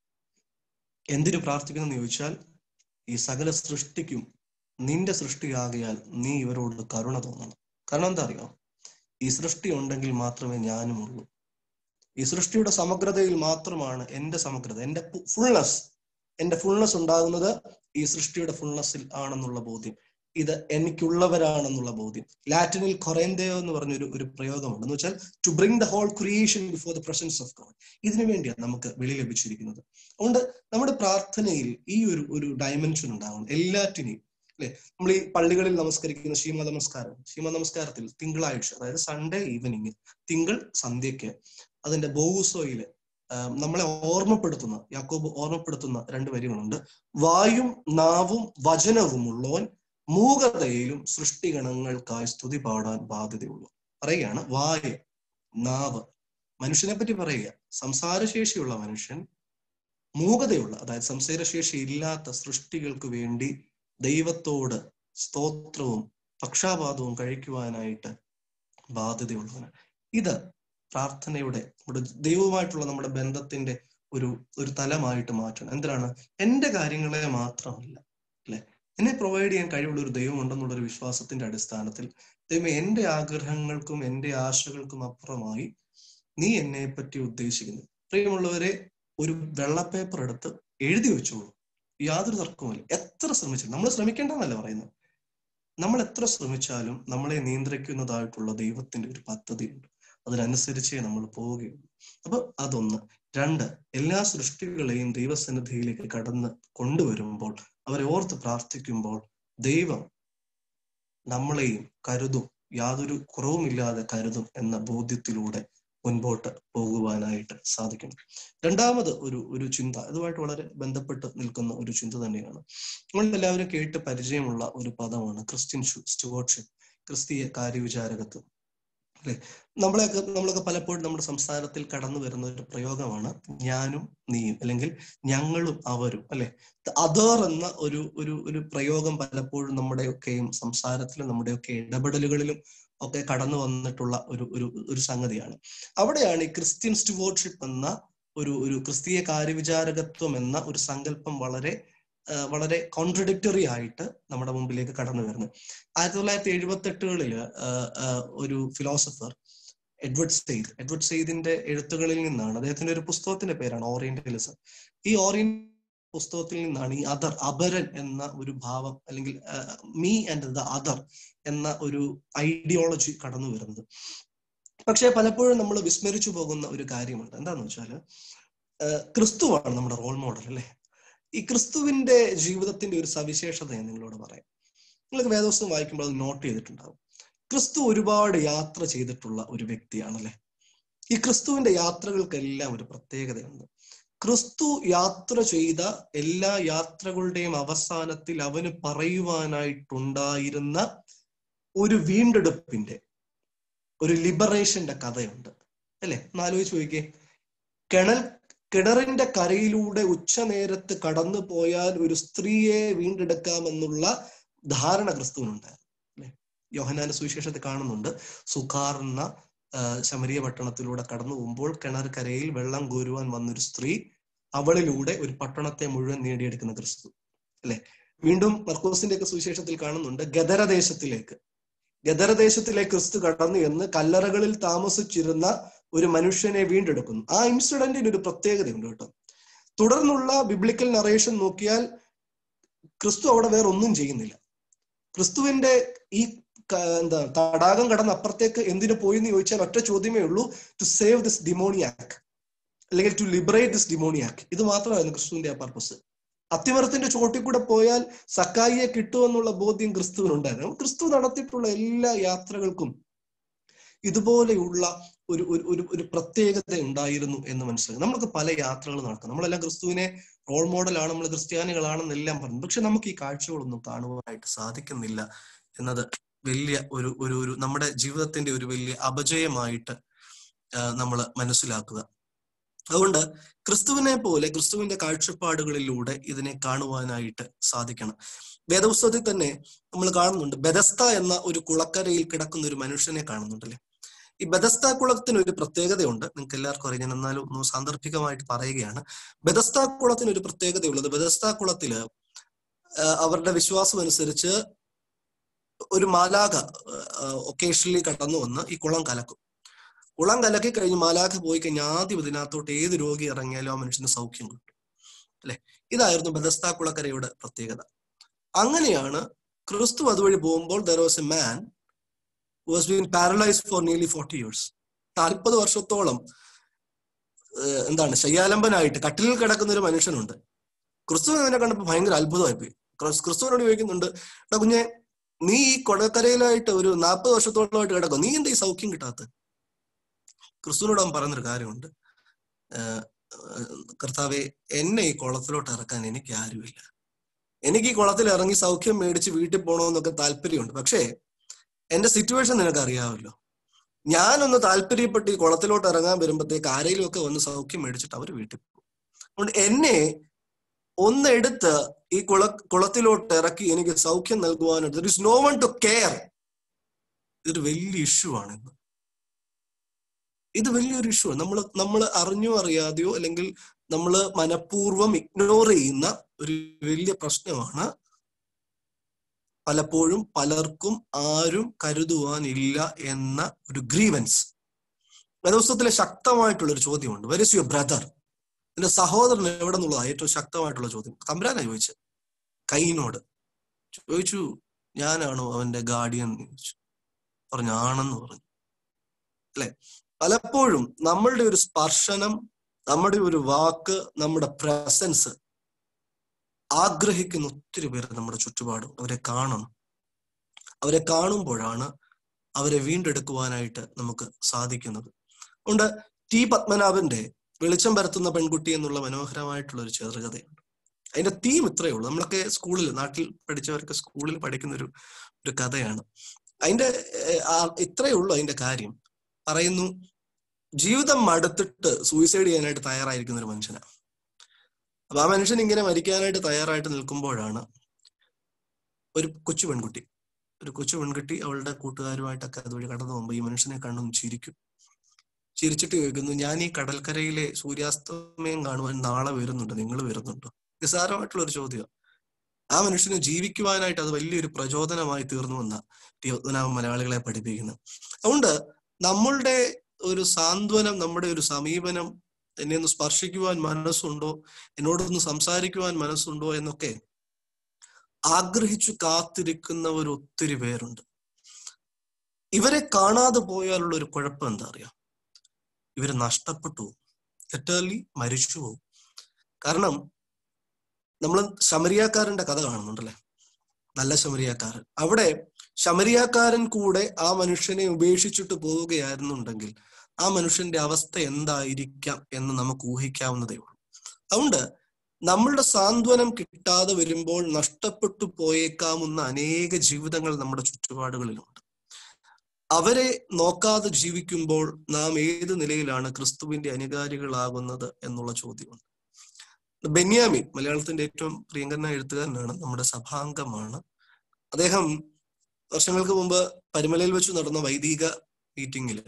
എന്തിനു പ്രാർത്ഥിക്കുന്നു ചോദിച്ചാൽ, ഈ സകല സൃഷ്ടിക്കും നിന്റെ സൃഷ്ടിയാകിയാൽ നീ ഇവരോട് കരുണ തോന്നണം. കാരണം എന്താ അറിയോ, ഈ സൃഷ്ടി ഉണ്ടെങ്കിൽ മാത്രമേ ഞാനും ഉള്ളൂ. ഈ സൃഷ്ടിയുടെ സമഗ്രതയിൽ മാത്രമാണ് എന്റെ സമഗ്രത, എന്റെ ഫുൾനെസ് എന്റെ ഫുൾനെസ് ഉണ്ടാകുന്നത് ഈ സൃഷ്ടിയുടെ ഫുൾനെസ്സിൽ ആണെന്നുള്ള ബോധ്യം, ഇത് എനിക്കുള്ളവരാണെന്നുള്ള ബോധ്യം. ലാറ്റിനിൽ കൊറേന്തയോ എന്ന് പറഞ്ഞൊരു ഒരു പ്രയോഗമുണ്ട്. എന്ന് വെച്ചാൽ to bring the whole creation before the presence of God. ഇതിനു വേണ്ടിയാണ് നമുക്ക് വെളി ലഭിച്ചിരിക്കുന്നത്. അതുകൊണ്ട് നമ്മുടെ പ്രാർത്ഥനയിൽ ഈ ഒരു ഒരു ഡയമെൻഷൻ ഉണ്ടാകണം എല്ലാറ്റിനെയും. അല്ലെ, നമ്മൾ ഈ പള്ളികളിൽ നമസ്കരിക്കുന്ന ശീമ നമസ്കാരം, ശീമ നമസ്കാരത്തിൽ തിങ്കളാഴ്ച, അതായത് സൺഡേ ഈവനിങ്, തിങ്കൾ സന്ധ്യയ്ക്ക് അതിന്റെ ബോവുസോയില് നമ്മളെ ഓർമ്മപ്പെടുത്തുന്ന, യാക്കോബ് ഓർമ്മപ്പെടുത്തുന്ന രണ്ട് വരികളുണ്ട്. വായും നാവും വചനവും ഉള്ളോൻ മൂകതയിലും സൃഷ്ടിഗണങ്ങൾക്കായി സ്തുതി പാടാൻ ബാധ്യതയുള്ളൂ. പറയുകയാണ്, വായ്, നാവ്, മനുഷ്യനെ പറ്റി പറയുക. സംസാരശേഷിയുള്ള മനുഷ്യൻ മൂകതയുള്ള, അതായത് സംസാരശേഷി ഇല്ലാത്ത സൃഷ്ടികൾക്ക് വേണ്ടി ദൈവത്തോട് സ്തോത്രവും പക്ഷാപാതവും കഴിക്കുവാനായിട്ട് ബാധ്യതയുള്ളവനാണ്. ഇത് പ്രാർത്ഥനയുടെ നമ്മുടെ ദൈവവുമായിട്ടുള്ള നമ്മുടെ ബന്ധത്തിന്റെ ഒരു ഒരു തലമായിട്ട് മാറ്റണം. എന്തിനാണ്? എന്റെ കാര്യങ്ങളെ മാത്രമല്ല, അല്ലെ, എന്നെ പ്രൊവൈഡ് ചെയ്യാൻ കഴിവുള്ള ഒരു ദൈവം ഉണ്ടെന്നുള്ളൊരു വിശ്വാസത്തിന്റെ അടിസ്ഥാനത്തിൽ ദൈവം എന്റെ ആഗ്രഹങ്ങൾക്കും എന്റെ ആശകൾക്കും അപ്പുറമായി നീ എന്നെ പറ്റി ഉദ്ദേശിക്കുന്നു. പ്രിയമുള്ളവരെ, ഒരു വെള്ള പേപ്പർ എടുത്ത് എഴുതി വെച്ചോളൂ, യാതൊരു തർക്കവുമില്ല. എത്ര ശ്രമിച്ചാലും, നമ്മൾ ശ്രമിക്കേണ്ടെന്നല്ല പറയുന്നത്, നമ്മൾ എത്ര ശ്രമിച്ചാലും നമ്മളെ നിയന്ത്രിക്കുന്നതായിട്ടുള്ള ദൈവത്തിന്റെ ഒരു പദ്ധതിയുണ്ട്. അതിനനുസരിച്ചേ നമ്മൾ പോവുകയുള്ളൂ. അപ്പൊ അതൊന്ന്. രണ്ട്, എല്ലാ സൃഷ്ടികളെയും ദൈവസന്നിധിയിലേക്ക് കടന്ന് കൊണ്ടുവരുമ്പോൾ, അവരെ ഓർത്ത് പ്രാർത്ഥിക്കുമ്പോൾ ദൈവം നമ്മളെയും കരുതും, യാതൊരു കുറവുമില്ലാതെ കരുതും എന്ന ബോധ്യത്തിലൂടെ മുൻപോട്ട് പോകുവാനായിട്ട് സാധിക്കണം. രണ്ടാമത് ഒരു ഒരു ചിന്ത, ഇതുമായിട്ട് വളരെ ബന്ധപ്പെട്ട് നിൽക്കുന്ന ഒരു ചിന്ത തന്നെയാണ്. നമ്മൾ എല്ലാവരും കേട്ട് പരിചയമുള്ള ഒരു പദമാണ് ക്രിസ്ത്യൻ സ്റ്റുവർഡ്ഷിപ്പ്, ക്രിസ്തീയ കാര്യവിചാരകത്വം. അല്ലെ, നമ്മളെയൊക്കെ നമ്മളൊക്കെ പലപ്പോഴും നമ്മുടെ സംസാരത്തിൽ കടന്നു വരുന്ന ഒരു പ്രയോഗമാണ് ഞാനും നീയും, അല്ലെങ്കിൽ ഞങ്ങളും അവരും. അല്ലെ, അതർ എന്ന ഒരു ഒരു ഒരു പ്രയോഗം പലപ്പോഴും നമ്മുടെയൊക്കെയും സംസാരത്തിലും നമ്മുടെയൊക്കെ ഇടപെടലുകളിലും ഒക്കെ കടന്നു വന്നിട്ടുള്ള ഒരു ഒരു ഒരു സംഗതിയാണ്. അവിടെയാണ് ഈ ക്രിസ്ത്യൻ സ്റ്റുവർഡ്ഷിപ്പ് എന്ന ഒരു ഒരു ക്രിസ്തീയ കാര്യവിചാരകത്വം എന്ന ഒരു സങ്കല്പം വളരെ വളരെ കോൺട്രഡിക്ടറി ആയിട്ട് നമ്മുടെ മുമ്പിലേക്ക് കടന്നു വരുന്നത്. ആയിരത്തി തൊള്ളായിരത്തി എഴുപത്തി എട്ടുകളില് ഒരു ഫിലോസഫർ എഡ്വേർഡ് സെയ്ദ് എഡ്വേർഡ് സെയ്ദിന്റെ എഴുത്തുകളിൽ നിന്നാണ്, അദ്ദേഹത്തിന്റെ ഒരു പുസ്തകത്തിന്റെ പേരാണ് ഓറിയന്റലിസം. ഈ ഓറിയന്റ് പുസ്തകത്തിൽ നിന്നാണ് ഈ അതർ, അപരൻ എന്ന ഒരു ഭാവം, അല്ലെങ്കിൽ മീ ആൻഡ് ദ അതർ എന്ന ഒരു ഐഡിയോളജി കടന്നു വരുന്നത്. പക്ഷെ പലപ്പോഴും നമ്മൾ വിസ്മരിച്ചു പോകുന്ന ഒരു കാര്യമുണ്ട്. എന്താന്ന് വെച്ചാൽ, ക്രിസ്തുവാണ് നമ്മുടെ റോൾ മോഡൽ. അല്ലെ, ഈ ക്രിസ്തുവിന്റെ ജീവിതത്തിന്റെ ഒരു സവിശേഷത ഞാൻ നിങ്ങളോട് പറയാം. നിങ്ങൾക്ക് വേദപുസ്തകം വായിക്കുമ്പോൾ അത് നോട്ട് ചെയ്തിട്ടുണ്ടാവും. ക്രിസ്തു ഒരുപാട് യാത്ര ചെയ്തിട്ടുള്ള ഒരു വ്യക്തിയാണല്ലേ. ഈ ക്രിസ്തുവിന്റെ യാത്രകൾക്കെല്ലാം ഒരു പ്രത്യേകതയുണ്ട്. ക്രിസ്തു യാത്ര ചെയ്ത എല്ലാ യാത്രകളുടെയും അവസാനത്തിൽ അവന് പറയുവാനായിട്ടുണ്ടായിരുന്ന ഒരു വീണ്ടെടുപ്പിന്റെ, ഒരു ലിബറേഷന്റെ കഥയുണ്ട്. അല്ലെ, ഒന്ന് ആലോചിച്ച് നോക്കിയേ. കിണൽ കിണറിന്റെ കരയിലൂടെ ഉച്ചനേരത്ത് കടന്നു പോയാൽ ഒരു സ്ത്രീയെ വീണ്ടെടുക്കാമെന്നുള്ള ധാരണ ക്രിസ്തുവിനുണ്ടായിരുന്നു. അല്ലെ, യോഹന്നാന്റെ സുവിശേഷത്തിൽ കാണുന്നുണ്ട്, സുഖാർ എന്ന ശമരിയ പട്ടണത്തിലൂടെ കടന്നു പോകുമ്പോൾ കിണർ കരയിൽ വെള്ളം കോരുവാൻ വന്നൊരു സ്ത്രീ, അവളിലൂടെ ഒരു പട്ടണത്തെ മുഴുവൻ നേടിയെടുക്കുന്ന ക്രിസ്തു. അല്ലെ, വീണ്ടും മർക്കോസിന്റെ ഒക്കെ സുവിശേഷത്തിൽ കാണുന്നുണ്ട്, ഗദരദേശത്തിലേക്ക് ഗദരദേശത്തിലേക്ക് ക്രിസ്തു കടന്നു എന്ന് കല്ലറകളിൽ താമസിച്ചിരുന്ന ഒരു മനുഷ്യനെ വീണ്ടെടുക്കുന്നു. ആ ഇൻസിഡന്റിന് ഒരു പ്രത്യേകതയുണ്ട് കേട്ടോ. തുടർന്നുള്ള ബിബ്ലിക്കൽ നറേഷൻ നോക്കിയാൽ ക്രിസ്തു അവിടെ വേറെ ഒന്നും ചെയ്യുന്നില്ല. ക്രിസ്തുവിന്റെ ഈ എന്താ തടാകം കടന്ന് അപ്പുറത്തേക്ക് എന്തിനു പോയി എന്ന് ചോദിച്ചാൽ ഒറ്റ ചോദ്യമേ ഉള്ളൂ, ടു സേവ് ദിസ് ഡിമോണിയാക്ക്, അല്ലെങ്കിൽ ടു ലിബറേറ്റ് ദിസ് ഡിമോണിയാക്ക്. ഇത് മാത്രമായിരുന്നു ക്രിസ്തുവിന്റെ ആ പർപ്പസ്. അത്തിമരത്തിന്റെ ചോട്ടിൽ കൂടെ പോയാൽ സക്കായിയെ കിട്ടുമെന്നുള്ള ബോധ്യം ക്രിസ്തുവിനുണ്ടായിരുന്നു. ക്രിസ്തു നടത്തിയിട്ടുള്ള എല്ലാ യാത്രകൾക്കും ഇതുപോലെയുള്ള ഒരു ഒരു ഒരു പ്രത്യേകത ഉണ്ടായിരുന്നു എന്ന് മനസ്സിലാക്കി. നമ്മളൊക്കെ പല യാത്രകൾ നടക്കും, നമ്മളെല്ലാം ക്രിസ്തുവിനെ റോൾ മോഡലാണ്, നമ്മൾ ക്രിസ്ത്യാനികളാണെന്നെല്ലാം പറഞ്ഞു. പക്ഷെ നമുക്ക് ഈ കാഴ്ചകളൊന്നും കാണുവാനായിട്ട് സാധിക്കുന്നില്ല എന്നത് വലിയ ഒരു ഒരു ഒരു നമ്മുടെ ജീവിതത്തിന്റെ ഒരു വലിയ അപജയമായിട്ട് നമ്മൾ മനസ്സിലാക്കുക. അതുകൊണ്ട് ക്രിസ്തുവിനെ പോലെ ക്രിസ്തുവിന്റെ കാഴ്ചപ്പാടുകളിലൂടെ ഇതിനെ കാണുവാനായിട്ട് സാധിക്കണം. വേദപുസ്തകത്തിൽ തന്നെ നമ്മൾ കാണുന്നുണ്ട്, ബെഥസ്ത എന്ന ഒരു കുളക്കരയിൽ കിടക്കുന്ന ഒരു മനുഷ്യനെ കാണുന്നുണ്ടല്ലേ. ഈ ബെഥസ്ത കുളത്തിന് ഒരു പ്രത്യേകതയുണ്ട്, നിങ്ങൾക്ക് എല്ലാവർക്കും അറിയാം, എന്നാലും ഒന്ന് സാന്ദർഭികമായിട്ട് പറയുകയാണ്. ബെഥസ്ത കുളത്തിന് ഒരു പ്രത്യേകതയുള്ളത്, ബെഥസ്ത കുളത്തില് അവരുടെ വിശ്വാസം അനുസരിച്ച് ഒരു മാലാഖ ഒക്കേഷനിൽ കടന്നു വന്ന് ഈ കുളം കലക്കും. കുളം കലക്കി കഴിഞ്ഞ് മാലാഖ പോയി കഴിഞ്ഞാൽ ആദ്യം ഇതിനകത്തോട്ട് ഏത് രോഗി ഇറങ്ങിയാലും ആ മനുഷ്യന് സൗഖ്യം കിട്ടും അല്ലെ. ഇതായിരുന്നു ബെഥസ്ത കുളക്കരയുടെ പ്രത്യേകത. അങ്ങനെയാണ് ക്രിസ്തു അതുവഴി പോകുമ്പോൾ there was a man who was being paralyzed for nearly forty years. നാൽപ്പത് വർഷത്തോളം എന്താണ് ശയ്യാലംബനായിട്ട് കട്ടിലിൽ കിടക്കുന്ന ഒരു മനുഷ്യനുണ്ട്. ക്രിസ്തു അതിനെ കണ്ടപ്പോൾ ഭയങ്കര അത്ഭുതമായി പോയി. ക്രിസ്തുവിനോട് ചോദിക്കുന്നുണ്ട്, എടാ കുഞ്ഞെ, നീ ഈ കൊടക്കരയിലായിട്ട് ഒരു നാൽപ്പത് വർഷത്തോളമായിട്ട് കിടക്കും, നീ എന്താ ഈ സൗഖ്യം കിട്ടാത്ത? ക്രിസ്തുവിനോട് അവൻ പറയുന്നൊരു കാര്യമുണ്ട്, കർത്താവെ, എന്നെ ഈ കുളത്തിലോട്ട് ഇറക്കാൻ എനിക്ക് ആരുമില്ല. എനിക്ക് ഈ കുളത്തിൽ ഇറങ്ങി സൗഖ്യം മേടിച്ച് വീട്ടിൽ പോകണമെന്നൊക്കെ താല്പര്യമുണ്ട്. പക്ഷേ എന്റെ സിറ്റുവേഷൻ നിനക്ക് അറിയാമല്ലോ. ഞാനൊന്ന് താല്പര്യപ്പെട്ട് ഈ കുളത്തിലോട്ട് ഇറങ്ങാൻ വരുമ്പോഴത്തേക്ക് ആരെങ്കിലും ഒക്കെ വന്ന് സൗഖ്യം മേടിച്ചിട്ട് അവർ വീട്ടിൽ പോകും. അതുകൊണ്ട് എന്നെ ഒന്ന് എടുത്ത് ഈ കുള കുളത്തിലോട്ട് ഇറക്കി എനിക്ക് സൗഖ്യം നൽകുവാനായിട്ട് there is no one to care. ഇതൊരു വലിയ ഇഷ്യൂ ആണ് ഇന്ന്. ഇത് വലിയൊരു ഇഷ്യൂ ആണ്. നമ്മൾ നമ്മൾ അറിഞ്ഞോ അറിയാതെയോ അല്ലെങ്കിൽ നമ്മൾ മനഃപൂർവ്വം ഇഗ്നോർ ചെയ്യുന്ന ഒരു വലിയ പ്രശ്നമാണ്. പലപ്പോഴും പലർക്കും ആരും കരുതുവാനില്ല എന്ന ഒരു ഗ്രീവൻസ്. വേദപുസ്തകത്തിലെ ശക്തമായിട്ടുള്ളൊരു ചോദ്യമുണ്ട്, വെർ ഈസ് യുവർ ബ്രദർ? നിന്റെ സഹോദരൻ എവിടെ നിന്നുള്ളതാണ് ഏറ്റവും ശക്തമായിട്ടുള്ള ചോദ്യം. തമ്പുരാനാ ചോദിച്ചു, കൈനോട് ചോദിച്ചു, ഞാനാണോ അവന്റെ ഗാർഡിയൻ എന്ന് ചോദിച്ചു. പറഞ്ഞു, ആണെന്ന് പറഞ്ഞു അല്ലെ. പലപ്പോഴും നമ്മളുടെ ഒരു സ്പർശനം, നമ്മുടെ ഒരു വാക്ക്, നമ്മുടെ പ്രസൻസ് ആഗ്രഹിക്കുന്ന ഒത്തിരി പേര് നമ്മുടെ ചുറ്റുപാടും. അവരെ കാണണം. അവരെ കാണുമ്പോഴാണ് അവരെ വീണ്ടെടുക്കുവാനായിട്ട് നമുക്ക് സാധിക്കുന്നത്. അതുകൊണ്ട് ടി പത്മനാഭന്റെ വെളിച്ചം പരത്തുന്ന പെൺകുട്ടി എന്നുള്ള മനോഹരമായിട്ടുള്ള ഒരു ചെറുകഥയുണ്ട്. അതിന്റെ തീം ഇത്രയേ ഉള്ളൂ. നമ്മളൊക്കെ സ്കൂളിൽ, നാട്ടിൽ പഠിച്ചവരൊക്കെ സ്കൂളിൽ പഠിക്കുന്ന ഒരു ഒരു കഥയാണ്. അതിന്റെ ഇത്രയേ ഉള്ളൂ അതിന്റെ കാര്യം. പറയുന്നു, ജീവിതം മടുത്തിട്ട് സൂയിസൈഡ് ചെയ്യാനായിട്ട് തയ്യാറായിരിക്കുന്ന ഒരു മനുഷ്യനാണ്. അപ്പൊ ആ മനുഷ്യൻ ഇങ്ങനെ മരിക്കാനായിട്ട് തയ്യാറായിട്ട് നിൽക്കുമ്പോഴാണ് ഒരു കൊച്ചു പെൺകുട്ടി ഒരു കൊച്ചു പെൺകുട്ടി അവളുടെ കൂട്ടുകാരുമായിട്ടൊക്കെ അതുവഴി കടന്നു പോകുമ്പോൾ ഈ മനുഷ്യനെ കണ്ടൊന്ന് ചിരിക്കും. ചിരിച്ചിട്ട് ചോദിക്കുന്നു, ഞാൻ ഈ കടൽക്കരയിലെ സൂര്യാസ്തമയം കാണുവാൻ നാളെ വരുന്നുണ്ട്, നിങ്ങൾ വരുന്നുണ്ടോ? നിസ്സാരമായിട്ടുള്ള ഒരു ചോദ്യം. ആ മനുഷ്യന് ജീവിക്കുവാനായിട്ട് അത് വലിയൊരു പ്രചോദനമായി തീർന്നുവെന്ന ടി പത്മനാഭൻ മലയാളികളെ പഠിപ്പിക്കുന്നത്. അതുകൊണ്ട് നമ്മളുടെ ഒരു സാന്ത്വനം, നമ്മുടെ ഒരു സമീപനം, എന്നെ ഒന്ന് സ്പർശിക്കുവാൻ മനസ്സുണ്ടോ, എന്നോടൊന്ന് സംസാരിക്കുവാൻ മനസ്സുണ്ടോ എന്നൊക്കെ ആഗ്രഹിച്ചു കാത്തിരിക്കുന്നവർ ഒത്തിരി പേരുണ്ട്. ഇവരെ കാണാതെ പോയാലുള്ള ഒരു കുഴപ്പം എന്താ അറിയാം? ഇവര് നഷ്ടപ്പെട്ടു പോകും, ലിറ്ററലി മരിച്ചു പോകും. കാരണം നമ്മൾ ശമരിയാക്കാരന്റെ കഥ കാണുന്നുണ്ടല്ലേ, നല്ല ശമരിയാക്കാരൻ. അവിടെ ശമരിയാക്കാരൻ കൂടെ ആ മനുഷ്യനെ ഉപേക്ഷിച്ചിട്ട് പോവുകയായിരുന്നുണ്ടെങ്കിൽ ആ മനുഷ്യന്റെ അവസ്ഥ എന്തായിരിക്കാം എന്ന് നമുക്ക് ഊഹിക്കാവുന്നതേ ഉള്ളൂ. അതുകൊണ്ട് നമ്മളുടെ സാന്ത്വനം കിട്ടാതെ വരുമ്പോൾ നഷ്ടപ്പെട്ടു പോയേക്കാവുന്ന അനേക ജീവിതങ്ങൾ നമ്മുടെ ചുറ്റുപാടുകളിലുണ്ട്. അവരെ നോക്കാതെ ജീവിക്കുമ്പോൾ നാം ഏത് നിലയിലാണ് ക്രിസ്തുവിന്റെ അനുകാരികളാകുന്നത് എന്നുള്ള ചോദ്യമുണ്ട്. ബെന്യാമിൻ മലയാളത്തിന്റെ ഏറ്റവും പ്രിയങ്കരനായ എഴുത്തുകാരനാണ്, നമ്മുടെ സഭാംഗമാണ്. അദ്ദേഹം വർഷങ്ങൾക്ക് മുമ്പ് പരിമലയിൽ വെച്ച് നടന്ന വൈദിക മീറ്റിംഗിൽ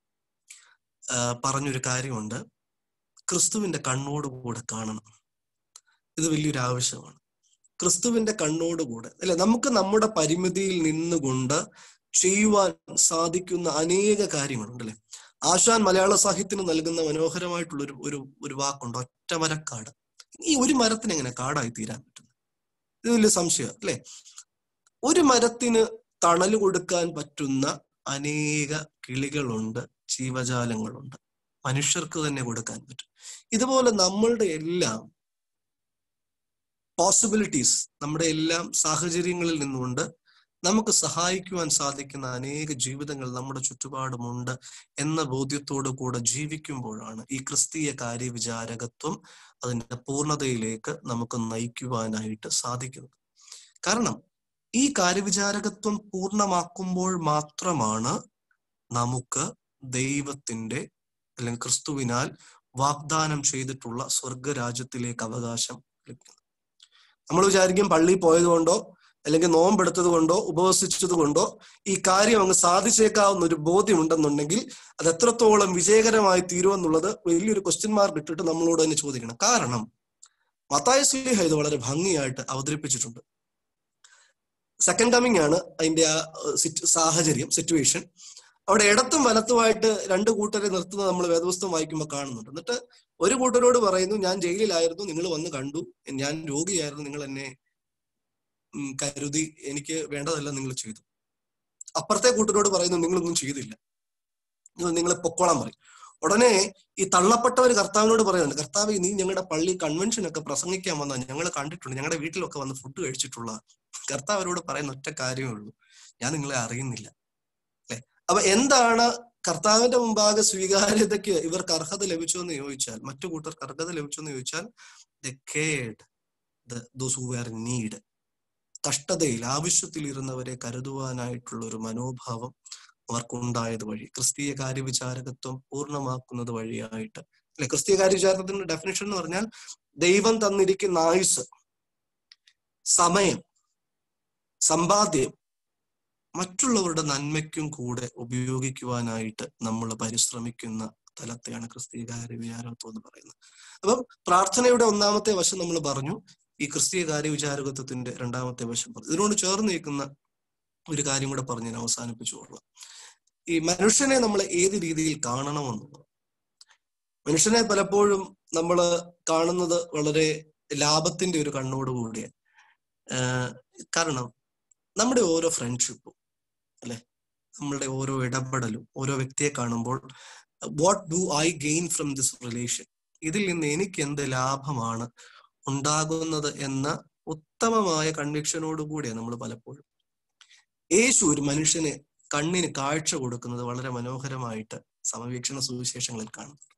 പറഞ്ഞൊരു കാര്യമുണ്ട്, ക്രിസ്തുവിന്റെ കണ്ണോടുകൂടെ കാണണം. ഇത് വലിയൊരു ആവശ്യമാണ്. ക്രിസ്തുവിന്റെ കണ്ണോടുകൂടെ അല്ലെ, നമുക്ക് നമ്മുടെ പരിമിതിയിൽ നിന്നുകൊണ്ട് ചെയ്യുവാൻ സാധിക്കുന്ന അനേക കാര്യങ്ങളുണ്ടല്ലേ. ആശാൻ മലയാള സാഹിത്യത്തിന് നൽകുന്ന മനോഹരമായിട്ടുള്ളൊരു ഒരു ഒരു വാക്കുണ്ട്, ഒറ്റമരക്കാട്. ഈ ഒരു മരത്തിന് എങ്ങനെ കാടായി തീരാൻ പറ്റുന്നു? ഇത് വലിയ സംശയം അല്ലെ. ഒരു മരത്തിന് തണൽ കൊടുക്കാൻ പറ്റുന്ന അനേക കിളികളുണ്ട്, ജീവജാലങ്ങളുണ്ട്, മനുഷ്യർക്ക് തന്നെ കൊടുക്കാൻ പറ്റും. ഇതുപോലെ നമ്മളുടെ എല്ലാം പോസിബിലിറ്റീസ്, നമ്മുടെ എല്ലാം സാഹചര്യങ്ങളിൽ നിന്നുകൊണ്ട് നമുക്ക് സഹായിക്കുവാൻ സാധിക്കുന്ന അനേക ജീവിതങ്ങൾ നമ്മുടെ ചുറ്റുപാടുമുണ്ട് എന്ന ബോധ്യത്തോടു കൂടെ ജീവിക്കുമ്പോഴാണ് ഈ ക്രിസ്തീയ കാര്യവിചാരകത്വം അതിന്റെ പൂർണ്ണതയിലേക്ക് നമുക്ക് നയിക്കുവാനായിട്ട് സാധിക്കുന്നത്. കാരണം ഈ കാര്യവിചാരകത്വം പൂർണ്ണമാക്കുമ്പോൾ മാത്രമാണ് നമുക്ക് ദൈവത്തിന്റെ അല്ലെങ്കിൽ ക്രിസ്തുവിനാൽ വാഗ്ദാനം ചെയ്തിട്ടുള്ള സ്വർഗരാജ്യത്തിലേക്ക് അവകാശം ലഭിക്കുന്നത്. നമ്മൾ വിചാരിക്കും പള്ളി പോയത് കൊണ്ടോ അല്ലെങ്കിൽ നോമ്പെടുത്തത് കൊണ്ടോ ഉപവസിച്ചത് കൊണ്ടോ ഈ കാര്യം അങ്ങ് സാധിച്ചേക്കാവുന്ന ഒരു ബോധ്യം ഉണ്ടെന്നുണ്ടെങ്കിൽ അത് എത്രത്തോളം വിജയകരമായി തീരുമെന്നുള്ളത് വലിയൊരു ക്വസ്റ്റ്യൻ മാർക്ക് ഇട്ടിട്ട് നമ്മളോട് തന്നെ ചോദിക്കണം. കാരണം മത്തായി ശ്ലീഹ ഇത് വളരെ ഭംഗിയായിട്ട് അവതരിപ്പിച്ചിട്ടുണ്ട്. സെക്കൻഡ് കമ്മിങ് ആണ് അതിന്റെ ആ സാഹചര്യം, സിറ്റുവേഷൻ. അവിടെ ഇടത്തും വലത്തുമായിട്ട് രണ്ട് കൂട്ടരെ നിർത്തുന്നത് നമ്മൾ വേദപുസ്തകം വായിക്കുമ്പോൾ കാണുന്നുണ്ട്. എന്നിട്ട് ഒരു കൂട്ടരോട് പറയുന്നു, ഞാൻ ജയിലിലായിരുന്നു, നിങ്ങൾ വന്ന് കണ്ടു, ഞാൻ രോഗിയായിരുന്നു, നിങ്ങൾ എന്നെ കരുതി, എനിക്ക് വേണ്ടതെല്ലാം നിങ്ങൾ ചെയ്തു. അപ്പുറത്തെ കൂട്ടരോട് പറയുന്നു, നിങ്ങളൊന്നും ചെയ്തില്ല, നിങ്ങൾ പൊക്കോളാൻ പറയും. ഉടനെ ഈ തള്ളപ്പെട്ടവർ കർത്താവിനോട് പറയുന്നുണ്ട്, കർത്താവ് നീ ഞങ്ങളുടെ പള്ളി കൺവെൻഷനൊക്കെ പ്രസംഗിക്കാൻ വന്നാൽ ഞങ്ങൾ കണ്ടിട്ടുണ്ട്, ഞങ്ങളുടെ വീട്ടിലൊക്കെ വന്ന് ഫുഡ് കഴിച്ചിട്ടുള്ള. കർത്താവരോട് പറയുന്ന ഒറ്റ കാര്യമേ ഉള്ളൂ, ഞാൻ നിങ്ങളെ അറിയുന്നില്ല. അല്ലെ? അപ്പൊ എന്താണ് കർത്താവിന്റെ മുമ്പാകെ സ്വീകാര്യതയ്ക്ക് ഇവർക്ക് അർഹത ലഭിച്ചു എന്ന് ചോദിച്ചാൽ, മറ്റു കൂട്ടർക്ക് അർഹത ലഭിച്ചു എന്ന് ചോദിച്ചാൽ, the cared those who were in need, കഷ്ടതയിൽ ആവശ്യത്തിൽ ഇരുന്നവരെ കരുതുവാനായിട്ടുള്ള ഒരു മനോഭാവം അവർക്കുണ്ടായത് വഴി ക്രിസ്തീയ കാര്യവിചാരകത്വം പൂർണ്ണമാക്കുന്നത് വഴിയായിട്ട്. അല്ലെ, ക്രിസ്തീയ കാര്യവിചാരകത്തിന്റെ ഡെഫിനിഷൻ എന്ന് പറഞ്ഞാൽ ദൈവം തന്നിരിക്കുന്ന ആയുസ്, സമയം, സമ്പാദ്യം മറ്റുള്ളവരുടെ നന്മയ്ക്കും കൂടെ ഉപയോഗിക്കുവാനായിട്ട് നമ്മൾ പരിശ്രമിക്കുന്ന തലത്തെയാണ് ക്രിസ്തീയ കാര്യവിചാരകത്വം എന്ന് പറയുന്നത്. അപ്പം പ്രാർത്ഥനയുടെ ഒന്നാമത്തെ വശം നമ്മൾ പറഞ്ഞു, ഈ ക്രിസ്തീയ കാര്യവിചാരകത്വത്തിന്റെ രണ്ടാമത്തെ വശം പറഞ്ഞു. ഇതിനോട് ചേർന്ന് നിൽക്കുന്ന ഒരു കാര്യം കൂടെ പറഞ്ഞ് ഞാൻ അവസാനിപ്പിച്ചുകൊള്ളാം. ഈ മനുഷ്യനെ നമ്മൾ ഏത് രീതിയിൽ കാണണമെന്നുള്ളത്. മനുഷ്യനെ പലപ്പോഴും നമ്മൾ കാണുന്നത് വളരെ ലാഭത്തിന്റെ ഒരു കണ്ണോടുകൂടിയാണ്. കാരണം നമ്മുടെ ഓരോ ഫ്രണ്ട്ഷിപ്പും, അല്ലെ, നമ്മളുടെ ഓരോ ഇടപെടലും, ഓരോ വ്യക്തിയെ കാണുമ്പോൾ what do I gain from this relation, ഇതിൽ നിന്ന് എനിക്ക് എന്ത് ലാഭമാണ് ഉണ്ടാകുന്നത് എന്ന ഉത്തമമായ കൺവിക്ഷനോടുകൂടിയാണ് നമ്മൾ പലപ്പോഴും. യേശു ഒരു മനുഷ്യന് കണ്ണിന് കാഴ്ച കൊടുക്കുന്നത് വളരെ മനോഹരമായിട്ട് സമവീക്ഷണ സുവിശേഷങ്ങളിൽ കാണുന്നുണ്ട്.